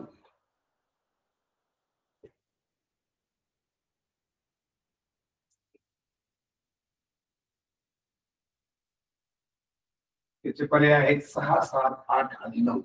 त्याचे पर्याय आहेत सहा, सात, आठ आणि नऊ.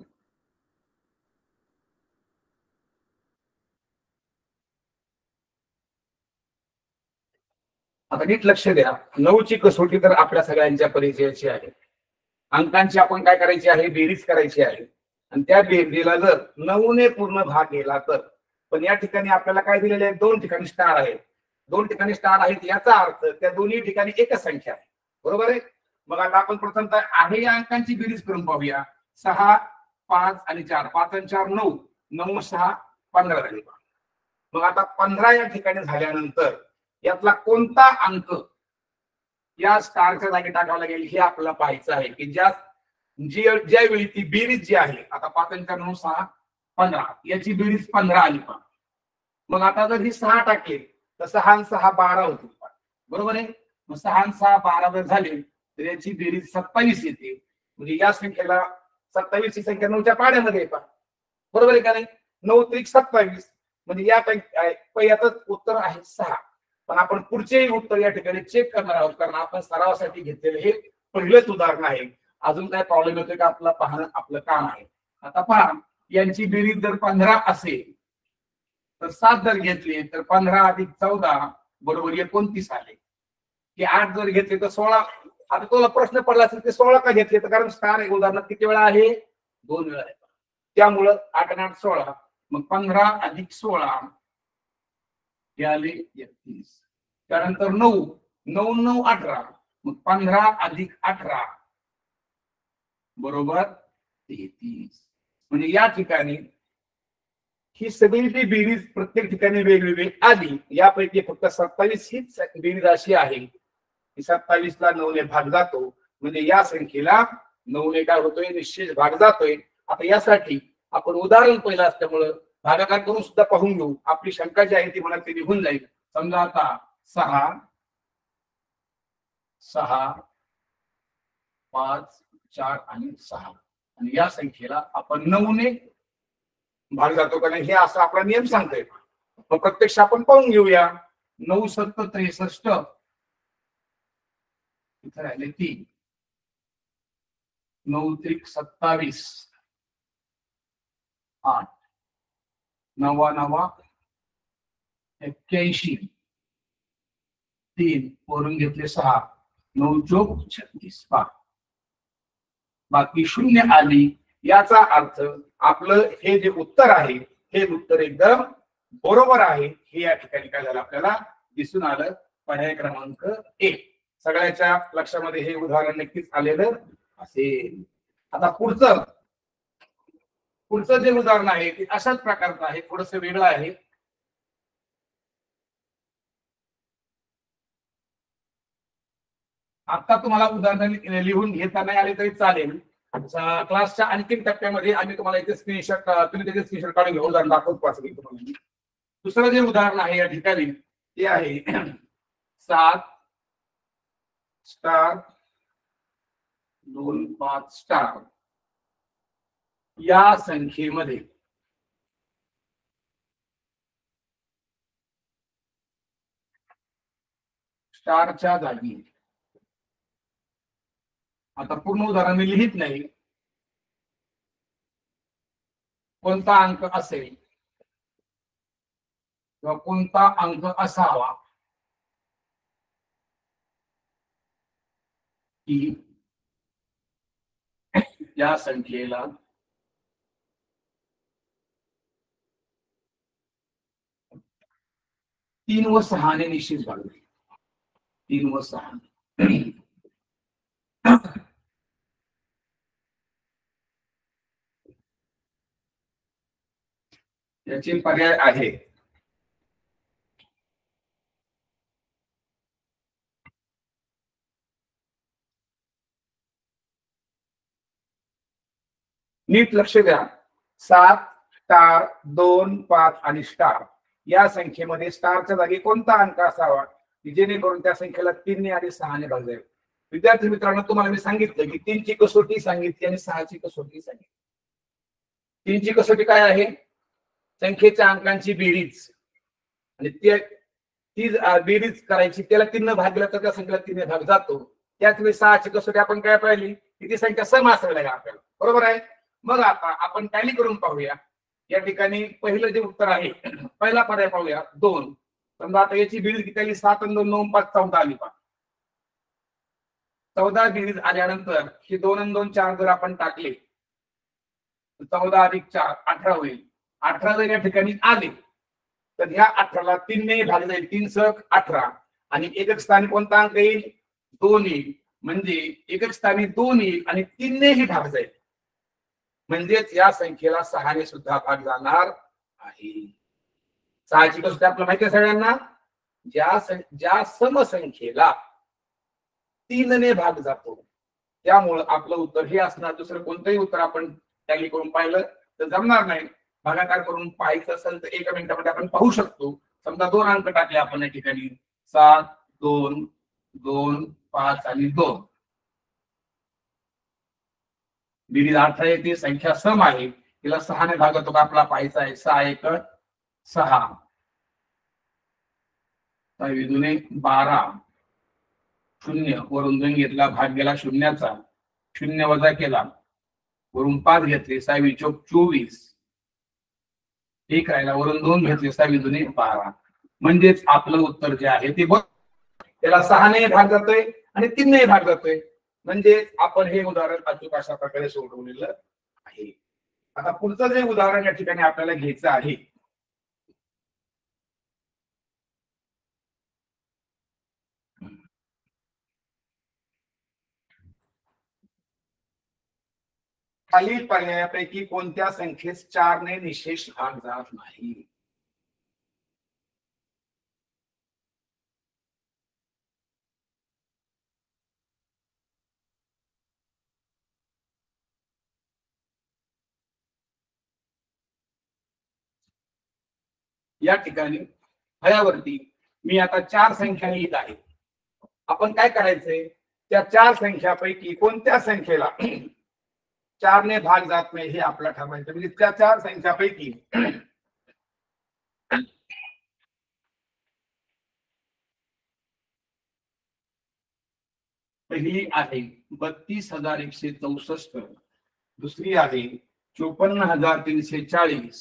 आता नीट लक्ष द्या. नऊची कसोटी तर आपल्या सगळ्यांच्या परिचयाची आहे. अंकांची आपण काय करायची आहे, बेरीज करायची आहे. आणि त्या बेरजेला जर नऊने पूर्ण भाग गेला तर, पण या ठिकाणी आपल्याला काय दिलेले आहे, दोन ठिकाणी स्टार आहेत. दोन ठिकाणी स्टार आहेत याचा अर्थ त्या दोन्ही ठिकाणी एकच संख्या आहे. बरोबर आहे. मग आता आपण प्रथमतः आहे या अंकांची बेरीज करून पाहूया. सहा, पाच आणि चार. पाच आणि चार नऊ. नऊ सहा पंधरा झाले. मग आता पंधरा या ठिकाणी झाल्यानंतर यातला कोणता अंक या स्टारच्या जागी टाकावा लागेल हे आपल्याला पाहायचं आहे. की ज्या जी ज्यावेळी ती बेरीज जी आहे, आता पाच आणि चार नऊ सहा पंधरा, याची बेरीज पंधरा आली. पण मग आता जर ही सहा टाकले तर सहा आणि सहा बारा होतील. बरोबर आहे. मग सहा आणि सहा बारा जर झाले तर याची बेरीज सत्तावीस येते. म्हणजे या संख्येला सत्तावीस ही संख्या नऊच्या पाड्यामध्ये येतात. बरोबर आहे का नाही. नऊ त्रिक सत्तावीस म्हणजे या पहिल्याच उत्तर आहे सहा. पण आपण पुढचेही उत्तर या ठिकाणी चेक करणार आहोत, कारण आपण सरावासाठी घेतलेले हे पहिलेच उदाहरण आहे. अजून काय प्रॉब्लेम होतोय का आपला पाहणं आपलं काम आहे. आता पहा, यांची बेरीज जर पंधरा असेल तर सात जर घेतले तर पंधरा अधिक चौदा बरोबर एकोणतीस आले. की आठ जर घेतले तर सोळा. आता तुला प्रश्न पडला असेल ते सोळा का घेतले, तर कारण स्टार एक उदाहरणात किती वेळा आहे, दोन वेळा आहे. त्यामुळं आठ आणि आठ सोळा. मग पंधरा अधिक सोळा हे आले एकतीस. त्यानंतर नऊ, नऊ नऊ अठरा. मग पंधरा अधिक अठरा बरोबर तेहतीस. म्हणजे या ठिकाणी ही सगळी जी बेरीज प्रत्येक ठिकाणी वेगवेगळी आली. यापैकी फक्त सत्तावीस हीच बेरीज अशी आहे की सत्तावीस ला नऊ ने भाग जातो. म्हणजे या संख्येला नऊ ने काय होतोय, निश्चित भाग जातोय. आता यासाठी आपण उदाहरण पहिलं असल्यामुळं भागाकार करून सुद्धा पाहून घेऊ. आपली शंका जी आहे ती मला ती निघून जाईल. समजा आता सहा सहा पाच चार आणि सहा आणि या संख्येला आपण नऊने भाग जातो का नाही हे असा आपला नियम सांगतोय. मग प्रत्यक्ष आपण पाहून घेऊया. नऊ सत्त त्रेसष्ट इथे राहिले तीन, नऊ त्रिक सत्तावीस, आठ नवा नवा एक्क्याऐंशी, तीन वरून घेतले सहा, नऊ चोक छत्तीस. बाकी शून्य आली. याचा अर्थ आपलं हे जे उत्तर आहे हे उत्तर एकदम बरोबर आहे हे या ठिकाणी काय झालं आपल्याला दिसून आलं. पर्याय क्रमांक एक. सगळ्याच्या लक्षामध्ये हे उदाहरण नक्कीच आलेलं असेल. आता पुढचं पुढचं जे उदाहरण आहे ते अशाच प्रकारचं आहे, थोडस वेगळं आहे. आता तुम्हाला उदाहरण लिहून घेता नाही आले तरी चालेल. क्लासच्या आणखीन टप्प्यामध्ये आम्ही तुम्हाला इथे स्क्रीनशॉट तुम्ही त्याचे स्क्रीनशॉट काढून घेऊ. उदाहरण दाखवत पाहिजे तुम्हाला. दुसरं जे उदाहरण आहे या ठिकाणी ते आहे सात स्टार दोन पाच स्टार या संख्येमध्ये स्टारच्या जागी आता पूर्ण उदाहरण मी लिहित नाही. कोणता अंक असेल किंवा कोणता अंक असावा की या संख्येला तीन व सहाने निश्चित भागले. तीन व सहा याचे पर्याय आहे नीट लक्ष द्या. सात स्टार दोन पाच आणि स्टार या संख्येमध्ये स्टारच्या जागी कोणता अंक असावा की जेणेकरून त्या संख्येला तीनने आणि सहाने भाग जाईल. विद्यार्थी मित्रांनो तुम्हाला मी सांगितलं की तीनची कसोटी सांगितली आणि सहाची कसोटी सांगितली. तीनची कसोटी काय आहे? संख्येच्या अंकांची बेरीज आणि ते ती बेरीज करायची. त्याला तीन भाग दिला तर त्या संख्येला तीन भाग जातो. त्याच वेळी सहाची कसोटी आपण काय पाहिली की ती संख्या सम असावी लागेल आपल्याला. बरोबर आहे. मग आता आपण टॅली करून पाहूया. या ठिकाणी पहिलं जे उत्तर आहे पहिला पर्याय पाहूया दोन. समजा आता याची बेरीज किती आली? सात आणि दोन नऊ पाच चौदा आली. पा चौदा बेरीज आल्यानंतर ही दोन आणि दोन चार जर आपण टाकले चौदा अधिक चार अठरा होईल. अठरा जर या ठिकाणी आले तर ह्या अठराला तीनने भाग जाईल. तीन सक अठरा आणि एकक स्थानी कोणता अंक येईल? दोन येईल. म्हणजे एकक स्थानी दोन येईल आणि तीननेही भाग जाईल. म्हणजेच या संख्येला सहाने सुद्धा भाग जाणार आहे. सहाची कसोटी आपल्याला माहिती आहे सगळ्यांना. ज्या ज्या समसंख्येला तीनने भाग जातो त्यामुळं आपलं उत्तर हे असणार. दुसरं कोणतंही उत्तर आपण टॅली करून पाहिलं तर जमणार नाही. भागाकार करून पाहायचं असेल तर एका मिनिटामध्ये आपण पाहू शकतो. समजा दोन अंक टाकले आपण या ठिकाणी सात दोन दोन पाच आणि दोन. बेरीज अठरा येते. संख्या सम आहे. तिला सहाने भागतो का आपला पाहायचा आहे. सहा एक सहा, सहावी दुने बारा, शून्य वरून दोन घेतला भाग गेला शून्याचा, शून्य वजा केला वरून पाच घेतले सहावी चौक चोवीस, एक राहिला वरून दोन घेतले सहावी दुने बारा. म्हणजेच आपलं उत्तर जे आहे ते बघ त्याला सहाने भाग जातोय आणि तीनने भाग जातोय. म्हणजे आपण हे उदाहरण अचूक अशा प्रकारे सोडवलेलं आहे. आता पुढचं जे उदाहरण या ठिकाणी आपल्याला घ्यायचं आहे खालील पर्यायापैकी कोणत्या संख्येस चारने निशेष भाग जात नाही? या ठिकाणी फळ्यावरती मी आता चार संख्या लिहित आहे. आपण काय करायचंय, त्या चार संख्यापैकी कोणत्या संख्येला चारने भाग जात नाही हे आपल्याला ठरवायचं. म्हणजे त्या चार संख्यापैकी पहिली आहे बत्तीस हजार एकशे चौसष्ट, दुसरी आहे चोपन्न हजार तीनशे चाळीस,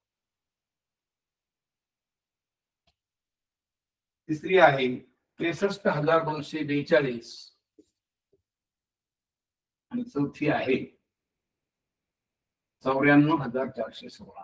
तिसरी आहे त्रेसष्ट हजार दोनशे बेचाळीस आणि चौथी आहे चौऱ्याण्णव हजार चारशे सोळा.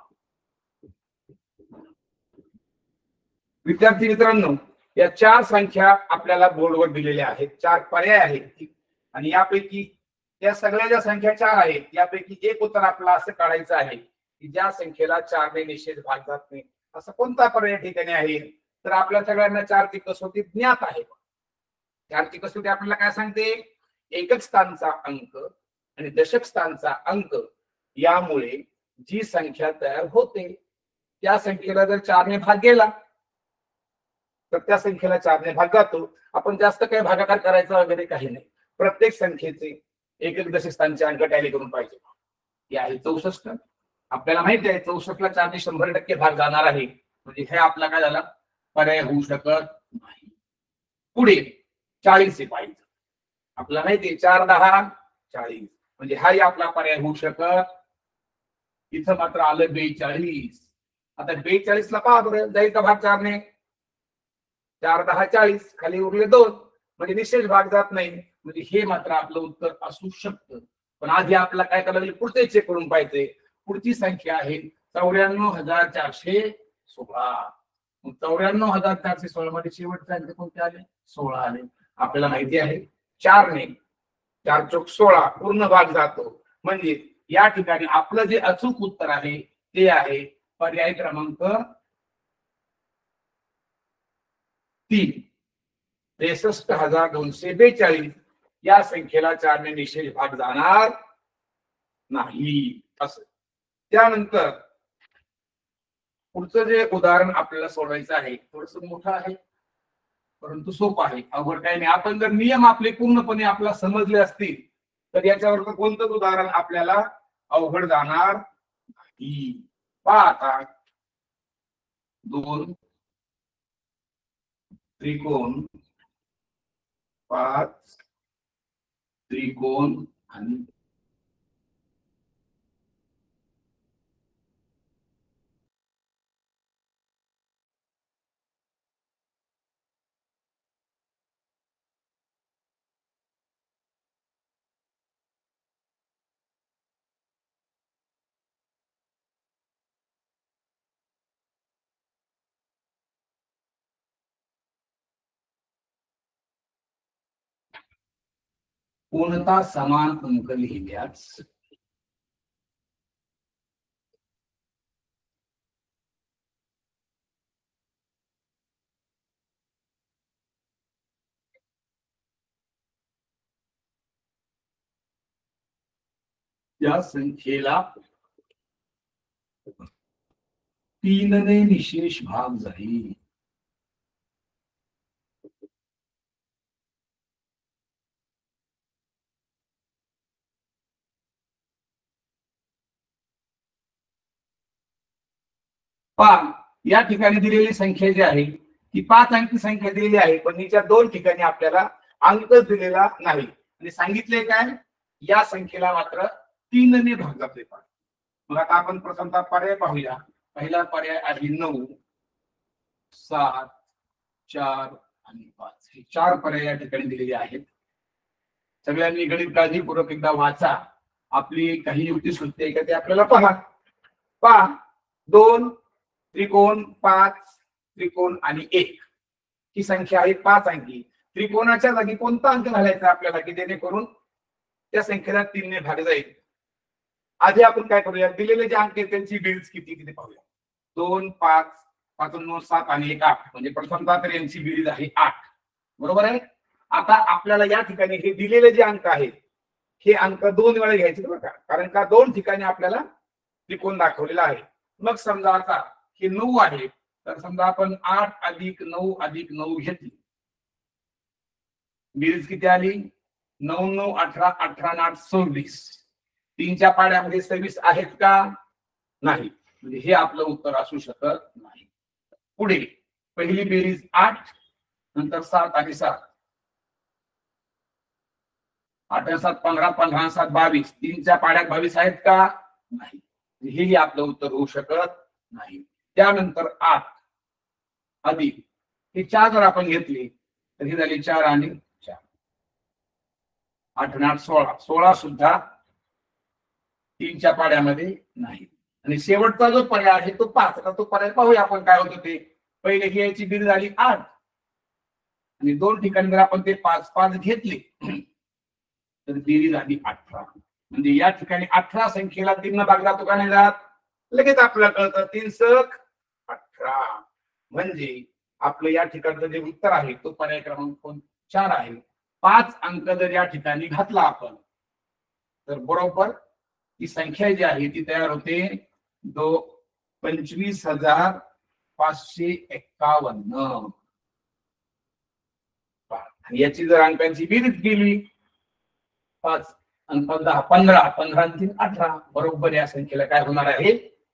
विद्यार्थी मित्रांनो, या चार संख्या आपल्याला बोर्डवर दिलेल्या आहेत. चार पर्याय आहेत आणि यापैकी या सगळ्या ज्या संख्या चार आहेत यापैकी एक उत्तर आपल्याला असं काढायचं आहे की ज्या संख्येला चारने निश्चित भाग जात नाही. असं कोणता पर्याय ठिकाणी आहे, तर आपल्या सगळ्यांना चारची कसोटी ज्ञात आहे. चारची कसोटी आपल्याला काय सांगते, एकक स्थानचा अंक आणि दशक स्थानचा अंक यामुळे जी संख्या तयार होते त्या संख्येला जर चारने भाग गेला तर त्या संख्येला चारने भाग जातो. आपण जास्त काही भागाकार करायचा वगैरे काही नाही. प्रत्येक संख्येचे एकक दशक स्थानचे अंक टॅली करून पाहिजे. हे आहे चौसष्ट. आपल्याला माहिती आहे चौसष्ट ला चारने शंभर टक्के भाग जाणार आहे. म्हणजे हे आपला काय झाला, पर्याय होऊ शकत नाही. पुढे चाळीस पाहिजे. आपल्याला माहिती आहे चार दहा चाळीस, म्हणजे हाही आपला पर्याय होऊ शकत. इथं मात्र आलं बेचाळीस. आता बेचाळीस ला पहा बरं, जाईल का भाग चारने, चार दहा चाळीस, खाली उरले दोन, म्हणजे निश्चित भाग जात नाही. म्हणजे हे मात्र आपलं उत्तर असू शकतं. पण आधी आपल्याला काय करायला लागेल, पुढचे चेक करून पाहिजे. पुढची संख्या आहे चौऱ्याण्णव हजार चारशे सोळा. चौऱ्याण्णव हजार चारशे सोळा मध्ये शेवटचे अंक कोणते आले, सोळा आले. आपल्याला माहिती आहे चारने चार चौक सोळा पूर्ण भाग जातो. म्हणजे या ठिकाणी आपलं जे अचूक उत्तर आहे ते आहे पर्याय क्रमांक तीन, त्रेसष्ट हजार दोनशे बेचाळीस. या संख्येला चारने निश्चित भाग जाणार नाही. असं. त्यानंतर पुढचं जे उदाहरण आपल्याला सोडवायचं आहे थोडस मोठं आहे परंतु सोपं आहे, अवघड काही नाही. आपण जर नियम आपले पूर्णपणे आपल्याला समजले असतील तर याच्यावर कोणतंच उदाहरण आपल्याला अवघड जाणार नाही. पहा आता, दोन त्रिकोण, पाच त्रिकोण आणि कोणता समान अंक लिहिल्यास या संख्येला तीनने निशेष भाग जाईल. पहा, या ठिकाणी दिलेली संख्या जी आहे ती पाच अंकी संख्या दिलेली आहे, पण हिच्या दोन ठिकाणी आपल्याला अंकच दिलेला नाही आणि सांगितले काय, या संख्येला मात्र तीनने भाग जातोय. मग आता आपण प्रथमतः पर्याय पाहूया. पहिला पर्याय आहे नऊ, सात, चार आणि पाच. हे चार पर्याय या ठिकाणी दिलेले आहेत. सगळ्यांनी गणित काळजीपूर्वक एकदा वाचा. आपली काही युक्ती सुचते का ते आपल्याला पहा. पहा, दोन त्रिकोण, पाच त्रिकोण आणि एक ही संख्या आहे पाच अंकी. त्रिकोणाच्या जागी कोणता अंक घालायचा आपल्याला की जेणेकरून त्या संख्येला तीनने भाग जाईल. आधी आपण काय करूया, दिलेले जे अंक आहेत त्यांची बेरीज किती किती पाहूया. दोन, पाच, पाच नऊ सात आणि एक आठ, म्हणजे प्रथमतः तर यांची बेरीज आहे आठ. बरोबर आहे. आता आपल्याला या ठिकाणी हे दिलेले जे अंक आहेत हे अंक दोन वेळा घ्यायचे बरं का, कारण का दोन ठिकाणी आपल्याला त्रिकोण दाखवलेला आहे. मग समजा आता हे नऊ आहे तर समजा आपण आठ अधिक नऊ अधिक नऊ घेतली, बेरीज किती आली? नऊ नऊ अठरा, अठरा आठ सव्वीस. तीनच्या पाड्यामध्ये सव्वीस आहेत का? नाही, म्हणजे हे आपलं उत्तर असू शकत नाही. पुढे पहिली बेरीज आठ, नंतर सात आणि सात, आठ सात पंधरा, पंधरा सात बावीस. तीनच्या पाड्यात बावीस आहेत का? नाही, हेही आपलं उत्तर होऊ शकत नाही. त्यानंतर आठ अधिक हे चार जर आपण घेतली तर ही झाली चार आणि चार, आठ आठ सोळा. सोळा सुद्धा तीनच्या पाड्यामध्ये नाही. आणि शेवटचा जो पर्याय आहे तो पाच. आता तो पर्याय पाहूया आपण काय होतं ते. पहिले ही याची बेरीज झाली आठ आणि दोन ठिकाणी जर आपण ते पाच पाच घेतले तर बेरीज झाली अठरा. म्हणजे या ठिकाणी अठरा संख्येला तीन भाग जातो का नाही जात? लगेच आपल्याला कळतं तीन सक अठरा. म्हणजे आपलं या ठिकाणचं जे उत्तर आहे तो पर्याय क्रमांक चार आहे. पाच अंक जर या ठिकाणी घातला आपण तर बरोबर ही संख्या जी आहे ती तयार होते दो पंचवीस हजार पाचशे एक्कावन्न. याची जर अंकांची बेरीज केली पाच अंक दहा पंधरा, पंधरा तीन अठरा, बरोबर या संख्येला काय होणार आहे?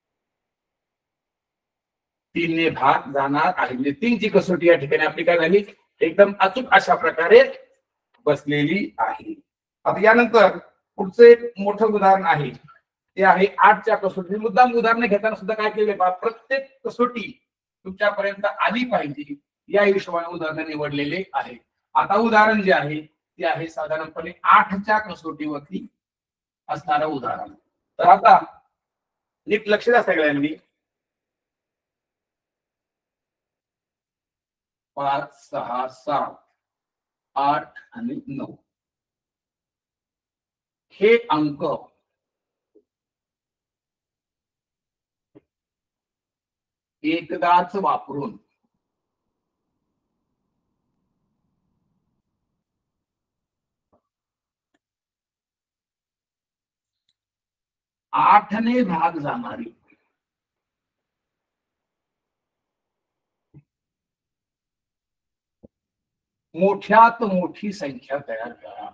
तीनने भाग जाणार आहे. म्हणजे तीनची कसोटी या ठिकाणी आपली काय झाली? एकदम अचूक अशा प्रकारे बसलेली आहे. आता यानंतर पुढचं एक मोठं उदाहरण आहे ते आहे आठच्या कसोटी. मुद्दाम उदाहरण घेताना सुद्धा काय केले पहा, प्रत्येक कसोटी तुमच्यापर्यंत आली पाहिजे या हिशोबाने उदाहरण निवडलेले आहे. आता उदाहरण जे आहे ते आहे साधारणपणे आठच्या कसोटीवरती असणारं उदाहरण. तर आता नीट लक्ष द्या सगळ्यांनी. पाच सहा सात आठ आणि नऊ हे अंक एकदाच वापरून आठने भाग जाणारी मोठ्यात मोठी संख्या तयार करा.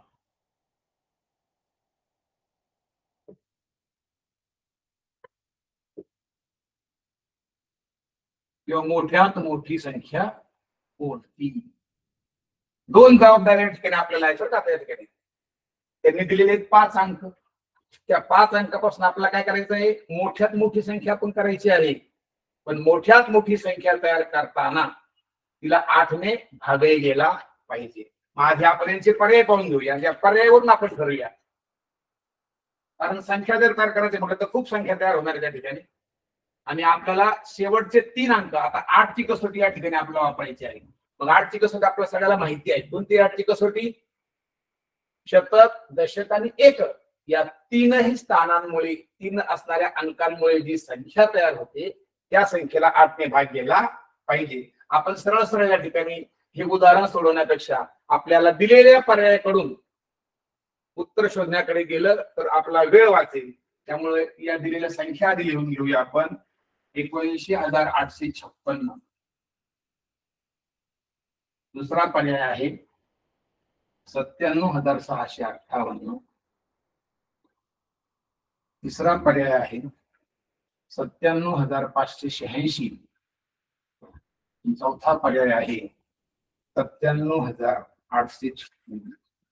किंवा मोठ्यात मोठी संख्या कोणती? दोन जबाबदाऱ्या ठिकाणी आपल्याला या ठिकाणी त्यांनी दिलेले पाच अंक. त्या पाच अंकापासून आपल्याला काय करायचं आहे? मोठ्यात मोठी संख्या पण करायची आहे. पण मोठ्यात मोठी संख्या तयार करताना तिला आठने भागले गेला पाहिजे. माझ्यापर्यंतचे पर्याय पाहून घेऊया. या पर्यायावरून आपण ठरवूया. कारण संख्या जर तयार करायची म्हटलं तर खूप संख्या तयार होणार आहे त्या ठिकाणी. आणि आपल्याला शेवटचे तीन अंक आता आठची कसोटी या ठिकाणी आपल्याला वापरायची आहे. मग आठची कसोटी आपल्याला सगळ्याला माहिती आहे. कोणती आठची कसोटी? शतक, दशक आणि एकक या तीनही स्थानांमुळे, तीन असणाऱ्या अंकांमुळे जी संख्या तयार होते त्या संख्येला आठने भाग गेला पाहिजे. आपण सरळ सरळ या ठिकाणी हे उदाहरण सोडवण्यापेक्षा आपल्याला दिलेल्या पर्यायाकडून उत्तर शोधण्याकडे गेलं तर आपला वेळ वाचेल. त्यामुळे या दिलेल्या संख्या आधी लिहून घेऊया आपण. एकोणऐंशी हजार आठशे छप्पन्न. दुसरा पर्याय आहे सत्त्याण्णव हजार सहाशे अठ्ठावन्न. तिसरा पर्याय आहे सत्त्याण्णव हजार पाचशे शहाऐंशी. चौथा पर्याय आहे सत्त्याण्णव हजार आठशे छप्पन्न.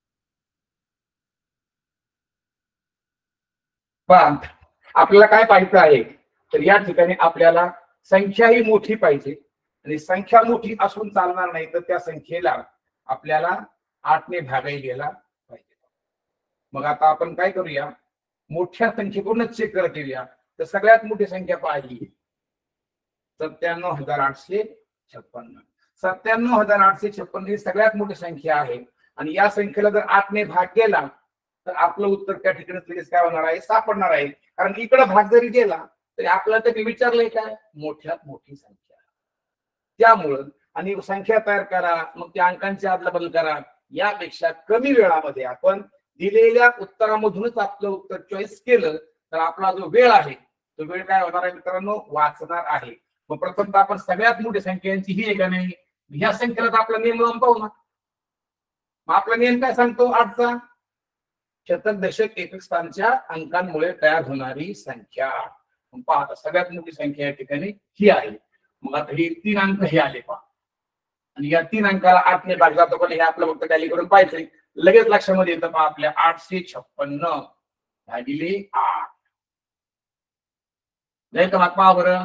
पण आपल्याला काय पाहायचं आहे तर या ठिकाणी आपल्याला संख्या ही मोठी पाहिजे. आणि संख्या मोठी असून चालणार नाही तर त्या संख्येला आपल्याला आठने भागले गेला पाहिजे. मग आता आपण काय करूया? मोठ्या संख्येकडूनच चेक करत येऊया. तर सगळ्यात मोठी संख्या पाहिली सत्त्याण्णव हजार आठशे छप्पन्न. सत्त्याण्णव हजार आठशे छप्पन्न ही सगळ्यात मोठी संख्या आहे. आणि या संख्येला जर आठने भाग केला तर आपलं उत्तर त्या ठिकाणी लगेच काय होणार आहे? सापडणार आहे. कारण इकडे भाग जरी गेला तरी आपल्याला ते विचारलंय काय? मोठ्यात मोठी संख्या. त्यामुळं आणि संख्या तयार करा मग त्या अंकांची अदला बदल करा यापेक्षा कमी वेळामध्ये आपण दिलेल्या उत्तरामधूनच आपलं उत्तर चॉईस केलं तर आपला जो वेळ आहे तो वेळ काय होणार आहे मित्रांनो? वाचणार आहे. मग प्रथम आपण सगळ्यात मोठी संख्या यांची ही आहे का नाही, ह्या संख्येला तर आपला नियम लावून पाहू ना. मग आपला नियम काय सांगतो, आठचा शतक दशक एकक स्थानच्या अंकांमुळे तयार होणारी संख्या. मग पहा सगळ्यात मोठी संख्या या ठिकाणी ही आहे. मग आता हे तीन अंक हे आले पहा, आणि या तीन अंकाला आठने भाग जातो पण हे आपलं फक्त टॅली करून पाहिजे. लगेच लक्षामध्ये येतं पहा आपल्या आठशे छप्पन्न भागिले आठ. नाही का मग पहा बरं,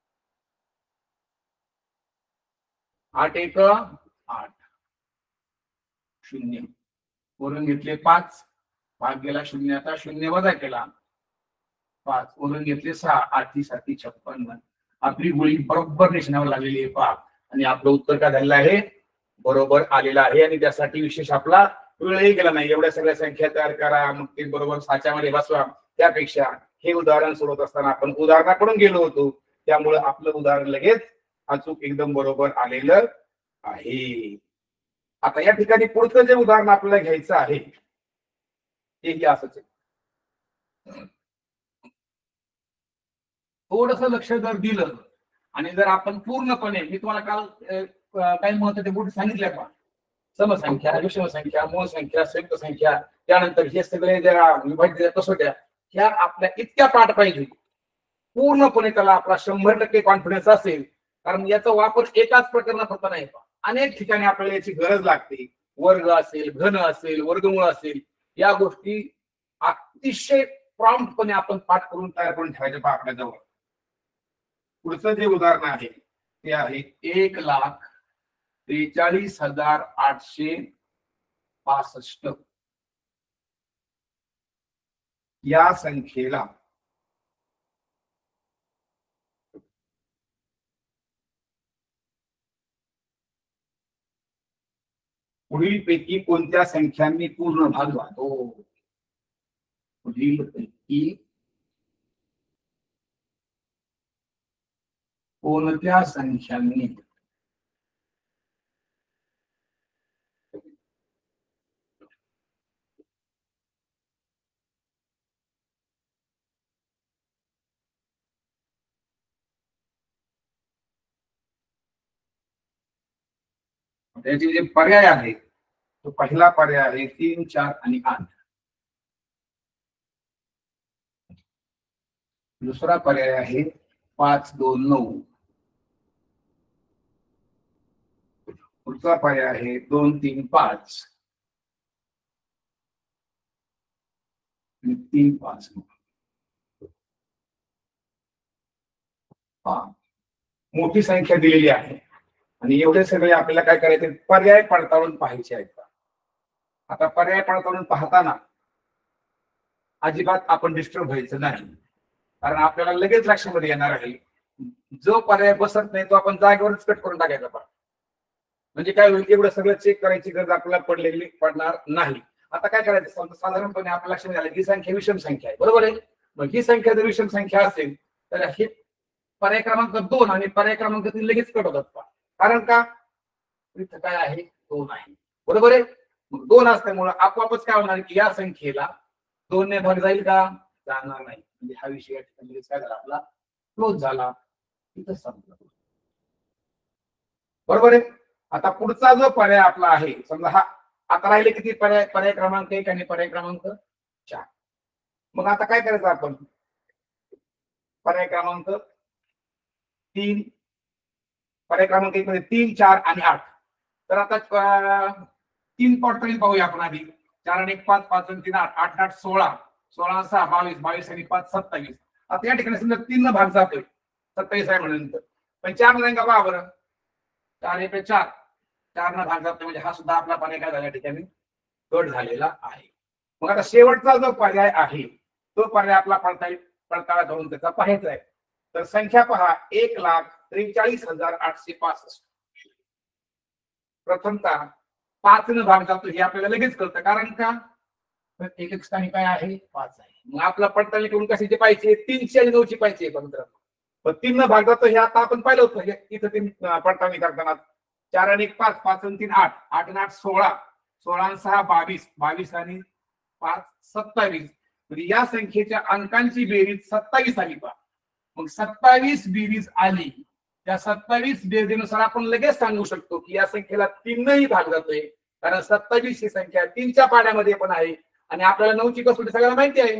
आठ एक आठ, शून्य वरून घेतले पाच, भाग गेला शून्याचा, शून्य वजा केला पाच, वरून घेतले सहा, आठी साती छप्पन्न. आपली गोळी बरोबर निशाणावर लागलेली आहे पहा, आणि आपलं उत्तर काय झालेलं आहे, बरोबर आलेलं आहे. आणि त्यासाठी विशेष आपला वेळही गेला नाही. एवढ्या सगळ्या संख्या तयार करा, मग ते बरोबर साच्यामध्ये बसवा. त्यापेक्षा हे उदाहरण सोडवत असताना आपण उदाहरणाकडून गेलो होतो, त्यामुळे आपलं उदाहरण लगेच अचूक एकदम बरोबर आलेलं आहे. आता या ठिकाणी पुढचं जे उदाहरण आपल्याला घ्यायचं आहे तेही असंच आहे. थोडस लक्ष जर दिलं आणि जर आपण पूर्णपणे, मी तुम्हाला काल काही महत्वाच्या गोष्टी सांगितल्या पहा, समसंख्या, विषम संख्या, मूळ संख्या, संयुक्त संख्या, त्यानंतर हे सगळे ज्या विभाज्य कसोट्या, ह्या आपल्या इतक्या पाठ पाहिजे पूर्णपणे त्याला आपला शंभर टक्के कॉन्फिडन्स असेल. कारण याचा वापर एकाच प्रकरणात फक्त नाही, अनेक ठिकाणी आपल्याला याची गरज लागते. वर्ग असेल, घन असेल, वर्गमूळ असेल, या गोष्टी अतिशय प्रॉम्प्टपणे आपण पाठ करून तयार करून ठेवायचे पहा आपल्या जवळ. पुढचं जे उदाहरण आहे ते आहे एक लाख त्रेचाळीस हजार आठशे पासष्ट. या संख्येला पुढीलपैकी कोणत्या संख्यांनी पूर्ण भाग जातो. पुढीलपैकी कोणत्या संख्यांनी त्याचे जे पर्याय आहे, तो पहिला पर्याय आहे तीन चार आणि आठ. दुसरा पर्याय आहे पाच दोन नऊ. पुढचा पर्याय आहे दोन तीन पाच आणि तीन पाच. हा मोठी संख्या दिलेली आहे आणि एवढे सगळे आपल्याला काय करायचे, पर्याय पडताळून पाहायचे आहेत. आता पर्याय पडताळून पाहताना अजिबात आपण डिस्टर्ब व्हायचं नाही, कारण आपल्याला लगेच लक्षामध्ये येणार आहे जो पर्याय बसत नाही तो आपण जागेवरच कट करून टाकायचा. पण म्हणजे काय होईल, एवढं सगळं चेक करायची गरज आपल्याला पडलेली पडणार नाही. आता काय करायचं, साधारणपणे आपल्या लक्षात आलं ही संख्या विषम संख्या आहे, बरोबर आहे. मग ही संख्या जर विषम संख्या असेल तर हे पर्याय क्रमांक दोन आणि पर्याय क्रमांक तीन लगेच कट होतात. कारण का, इथं काय आहे, दोन आहे, बरोबर आहे. मग दोन असल्यामुळे आपोआपच काय होणार की या संख्येला दोन ने भाग जाईल का, जाणार नाही. म्हणजे हा विषय या ठिकाणी काय झाला, आपला क्लोज झाला, इथं संपला, बरोबर आहे. आता पुढचा जो पर्याय आपला आहे, समजा हा आता राहिले किती पर्याय, पर्याय क्रमांक एक आणि पर्याय क्रमांक चार. मग आता काय करायचं आपण, पर्याय क्रमांक तीन, पर्याय क्रमांक एक मध्ये तीन चार आणि आठ. तर आता तीन पॉट पाहूया आपण आधी. चार आणि एक पाच, पाच आणि तीन आठ, आठ आठ सोळा, सोळा सहा बावीस, बावीस आणि पाच सत्तावीस. आता या ठिकाणी समजा तीन भाग जातोय, सत्तावीस आहे म्हणून, पण चार मध्ये का पहा बरं, चार एक चार, चार न भाग जातोय, म्हणजे हा सुद्धा आपला पर्याय काय झाला या ठिकाणी कट झालेला आहे. मग आता शेवटचा जो पर्याय आहे तो पर्याय आपला पडताळी पडताळा करून त्याचा पाहायचा आहे. तर संख्या पहा, एक लाख त्रेचाळीस हजार आठशे पासष्ट. प्रथमतः पाच न भाग जातो हे आपल्याला लगेच कळतं, कारण का एक एक स्थानी काय आहे, पाच आहे. मग आपला पडताळणी करून कशाची पाहिजे, तीनशे आणि नऊची पाहिजे. पण तीन न भाग जातो हे आता आपण पाहिलं होतं इथं तीन पडताळणी करताना. चार आणि एक पाच, पाच आणि तीन आठ, आठ आणि आठ सोळा, सोळा आणि सहा बावीस, बावीस आणि पाच सत्तावीस. म्हणजे या संख्येच्या अंकांची बेरीज सत्तावीस आली पहा. मग सत्तावीस बेरीज आली त्या सत्तावीस बेरजेनुसार आपण लगेच सांगू शकतो की या संख्येला तीनही भाग जातोय, कारण सत्तावीस ही संख्या तीनच्या पाड्यामध्ये पण आहे आणि आपल्याला नऊची कसोटी सगळ्याला माहिती आहे.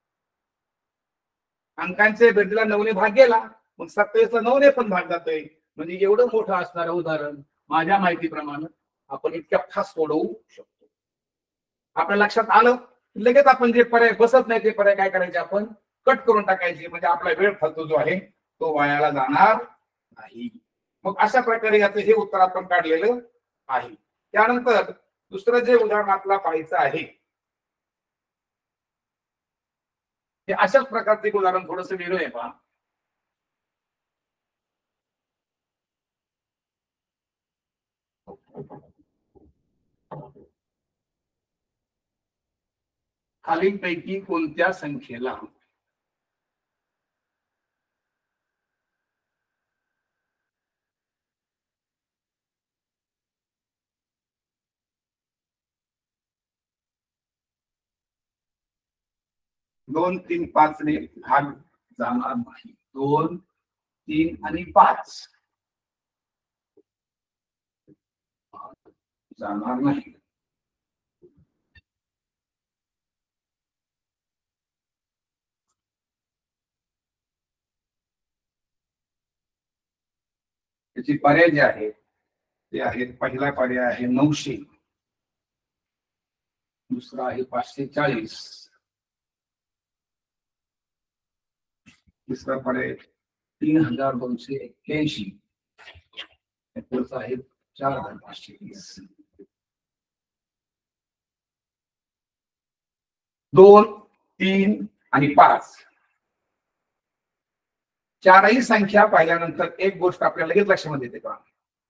अंकांचे बेरजेला नऊने भाग गेला, मग सत्तावीसला नऊने पण भाग जातोय. म्हणजे एवढं मोठं असणारं उदाहरण माझ्या माहितीप्रमाणे आपण इतक्या फास्ट सोडवू शकतो. आपल्या लक्षात आलं लगेच आपण जे पर्याय बसत नाही ते पर्याय काय करायचे, आपण कट करून टाकायचे, म्हणजे आपला वेळ फालतू जो आहे तो वायाला जाणार नाही. मग अशा प्रकारे याचं हे उत्तर आपण काढलेलं आहे. त्यानंतर दुसरं जे उदाहरण आपल्याला पाहायचं आहे हे अशाच प्रकारचे एक उदाहरण थोडस वेगळं आहे. पहा, खालीलपैकी कोणत्या संख्येला दोन तीन पाच ने भाग जाणार नाही? दोन तीन आणि पाच जाणार नाही. त्याची पर्याय जे आहेत ते आहेत, पहिला पर्याय आहे नऊशे, दुसरा आहे पाचशे चाळीस, तिसरा पर्याय तीन हजार दोनशे एक्क्याऐंशी, पुढचा आहे चार हजार पाचशे तीस. दोन तीन आणि पाच चारही संख्या पाहिल्यानंतर एक गोष्ट आपल्याला लगेच लक्षामध्ये येते. का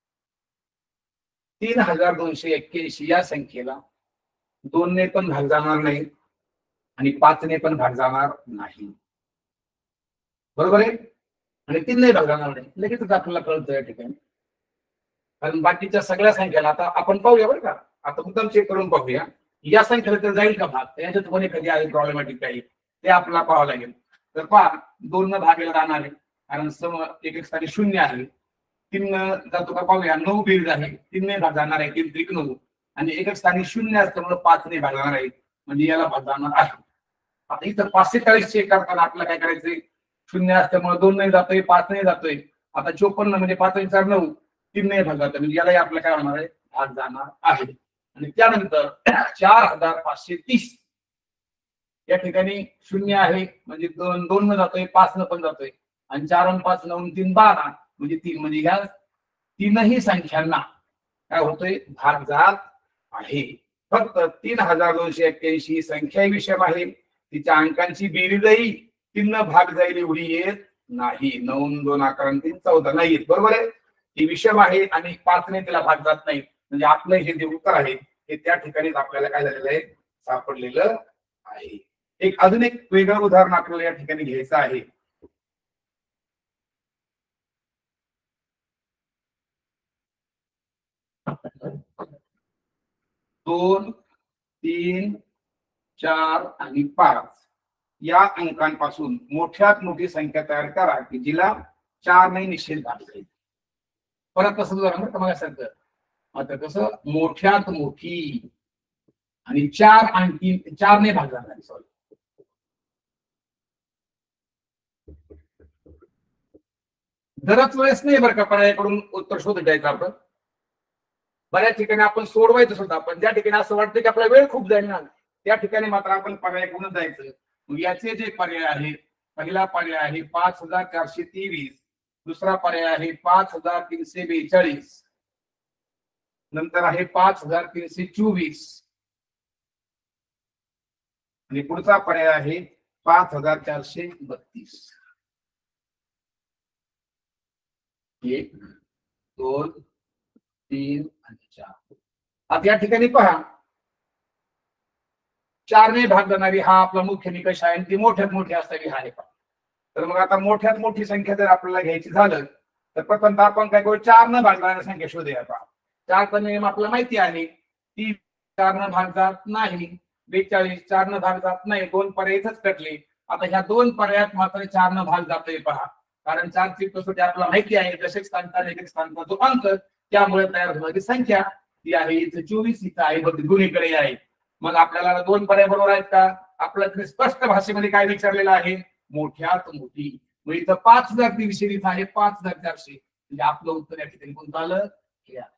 तीन हजार दोनशे एक्क्याऐंशी या संख्येला दोन ने पण भाग जाणार नाही आणि पाच ने पण भाग जाणार नाही, बरोबर आहे. आणि तीन ने भाग जाणार नाही लगेचच आपल्याला कळतं या ठिकाणी, कारण बाकीच्या सगळ्या संख्याला आता आपण पाहूया बरं का. आता मुद्दाम चेक करून पाहूया या संख्येला तर जाईल का भाग, याच्यात कोणी कधी आहे प्रॉब्लेमॅटिक काही ते आपल्याला पाहावं लागेल. तर पहा, दोन न भागेला जाणार आहे कारण सम एक एक स्थानी शून्य आहे. तीन जातो का पाहूया, नऊ बेरीज आहे, तीन ने भाग जाणार आहे, तीन त्रिक नऊ, आणि एक एक स्थानी शून्य असल्यामुळे पाच ने भाग जाणार आहे, म्हणजे याला भाग जाणार आहे. आता इथं पाचशे चाळीस चेक करताना आपल्याला काय करायचंय, शून्य असल्यामुळे दोन नाही जातोय, पाच नाही जातोय. आता चोपन्न म्हणजे पाच चार नऊ, तीन नाही भाग जातोय, म्हणजे यालाही आपल्याला काय होणार आहे, भाग जाणार आहे. आणि त्यानंतर चार हजार पाचशे तीस या ठिकाणी शून्य आहे, म्हणजे दोन दोन न जातोय, पाच न पण जातोय, आणि चार आणि पाच नऊ तीन बारा, म्हणजे तीन, म्हणजे ह्या तीनही संख्यांना काय होतोय, भाग जात आहे. फक्त तीन हजार दोनशे एक्क्याऐंशी संख्या विषम आहे, तिच्या अंकांची बेरीजही तीन भाग जाईल एवढी येत नाही. नऊ दोन अकरा तीन चौदा नाही येत, बरोबर आहे. ती विषम आहे आणि पाच ने तिला भाग जात नाही, म्हणजे आपलं हे जे उत्तर आहे हे त्या ठिकाणीच आपल्याला काय झालेलं आहे, सापडलेलं आहे. एक अजून एक वेगळं उदाहरण आपल्याला या ठिकाणी घ्यायचं आहे. दोन तीन चार आणि पाच या अंकांपासून मोठ्यात मोठी संख्या तयार करा की जिला चार ने निश्चित भाग जाईल. परत कसं उदाहरण का सांगतं, आता कसं मोठ्यात मोठी आणि चार आणखी चार ने भाग जाणार, सॉरी दरच वेळेस नाही बरं का पर्यायाकडून उत्तर शोधत जायचं. आपण बऱ्याच ठिकाणी आपण सोडवायचं सुद्धा, पण ज्या ठिकाणी असं वाटतं की आपला वेळ खूप जाईल ना त्या ठिकाणी मात्र आपण पर्यायाकडून जायचं. मग याचे जे पर्याय आहेत, पहिला पर्याय आहे पाच हजार चारशे तेवीस, दुसरा पर्याय आहे पाच हजार तीनशे बेचाळीस, नंतर आहे पाच हजार तीनशे चोवीस आणि पुढचा पर्याय आहे पाच हजार चारशे बत्तीस. एक दोन तीन आणि चार. आता या ठिकाणी पहा, चार ने भाग जाणारी हा आपला मुख्य निकष आहे आणि ती मोठ्यात मोठी असावी हा आहे. तर मग आता मोठ्यात मोठी संख्या जर आपल्याला घ्यायची झालं तर प्रथम आपण काय करू, चार न भाग जाणारी संख्या शोधूया. चारचा नियम आपल्याला माहिती आहे, ती चार न भाग जात नाही, बेचाळीस चार न भाग जात नाही, दोन पर्यायच कटले. आता ह्या दोन पर्यायात मात्र चार न भाग जातोय. पहा कारण चारची कसोटी आपल्याला माहिती आहे, दशक स्थानचा एकक स्थानचा जो अंक त्यामुळे तयार होणारी संख्या ती आहे इथे चोवीस, इथं आहे बघ दोन्हीकडे आहे. मग आपल्याला दोन पर्याय बरोबर आहेत का? आपल्याला स्पष्ट भाषेमध्ये काय विचारलेलं आहे? मोठ्यात मोठी. मग इथं पाच हजार तीनशे लिहित आहे, पाच हजार चारशे, म्हणजे आपलं उत्तर या ठिकाणी कोणतं आलं? हे आहे.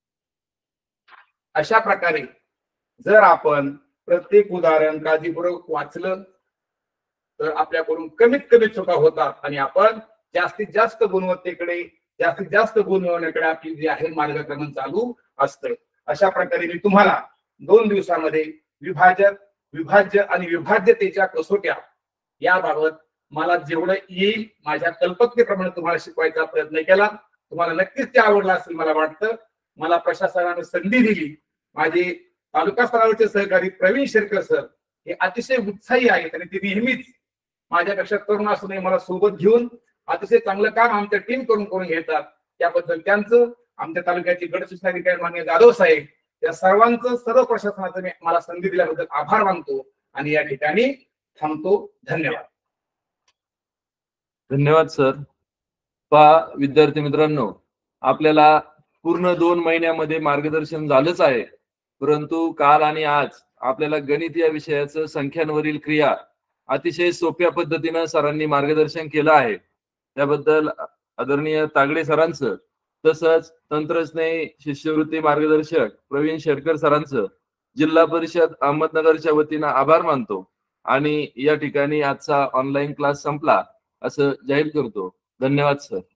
अशा प्रकारे जर आपण प्रत्येक उदाहरण काळजीपूर्वक वाचलं तर आपल्याकडून कमीत कमी चुका होतात आणि आपण जास्तीत जास्त गुणवत्तेकडे, जास्तीत जास्त गुण मिळवण्याकडे आपली जी आहे मार्गक्रमण चालू असतं. अशा प्रकारे मी तुम्हाला दोन दिवसामध्ये विभाजक, विभाज्य आणि विभाज्यतेच्या कसोट्या याबाबत मला जेवढं येईल माझ्या कल्पकतेप्रमाणे तुम्हाला शिकवायचा प्रयत्न केला. तुम्हाला नक्कीच ते आवडलं असेल मला वाटतं. मला प्रशासनाने संधी दिली. माझे तालुका स्तरावरचे सहकारी प्रवीण शेरकर सर हे अतिशय उत्साही आहेत आणि ते नेहमीच माझ्यापेक्षा तरुण असूनही मला सोबत घेऊन अतिशय चांगलं काम आमच्या टीम करून करून घेतात. त्याबद्दल त्यांचं, आमच्या तालुक्याचे गट सूचनाधिकारी माननीय जाधव साहेब, या सर्वांचं, सर्व प्रशासनाचं मी मला संधी दिल्याबद्दल आभार मानतो आणि या ठिकाणी थांबतो. धन्यवाद. धन्यवाद सर. पहा विद्यार्थी मित्रांनो, आपल्याला पूर्ण दोन महिन्यामध्ये मार्गदर्शन झालंच आहे, परंतु काल आणि आज आपल्याला गणित या विषयाचं संख्यांवरील क्रिया अतिशय सोप्या पद्धतीनं सरांनी मार्गदर्शन केलं आहे. त्याबद्दल आदरणीय तागडे सरांचं, तसंच तंत्रस्नेही शिष्यवृत्ती मार्गदर्शक प्रवीण शेरकर सरांचं जिल्हा परिषद अहमदनगरच्या वतीनं आभार मानतो आणि या ठिकाणी आजचा ऑनलाईन क्लास संपला असं जाहीर करतो. धन्यवाद सर.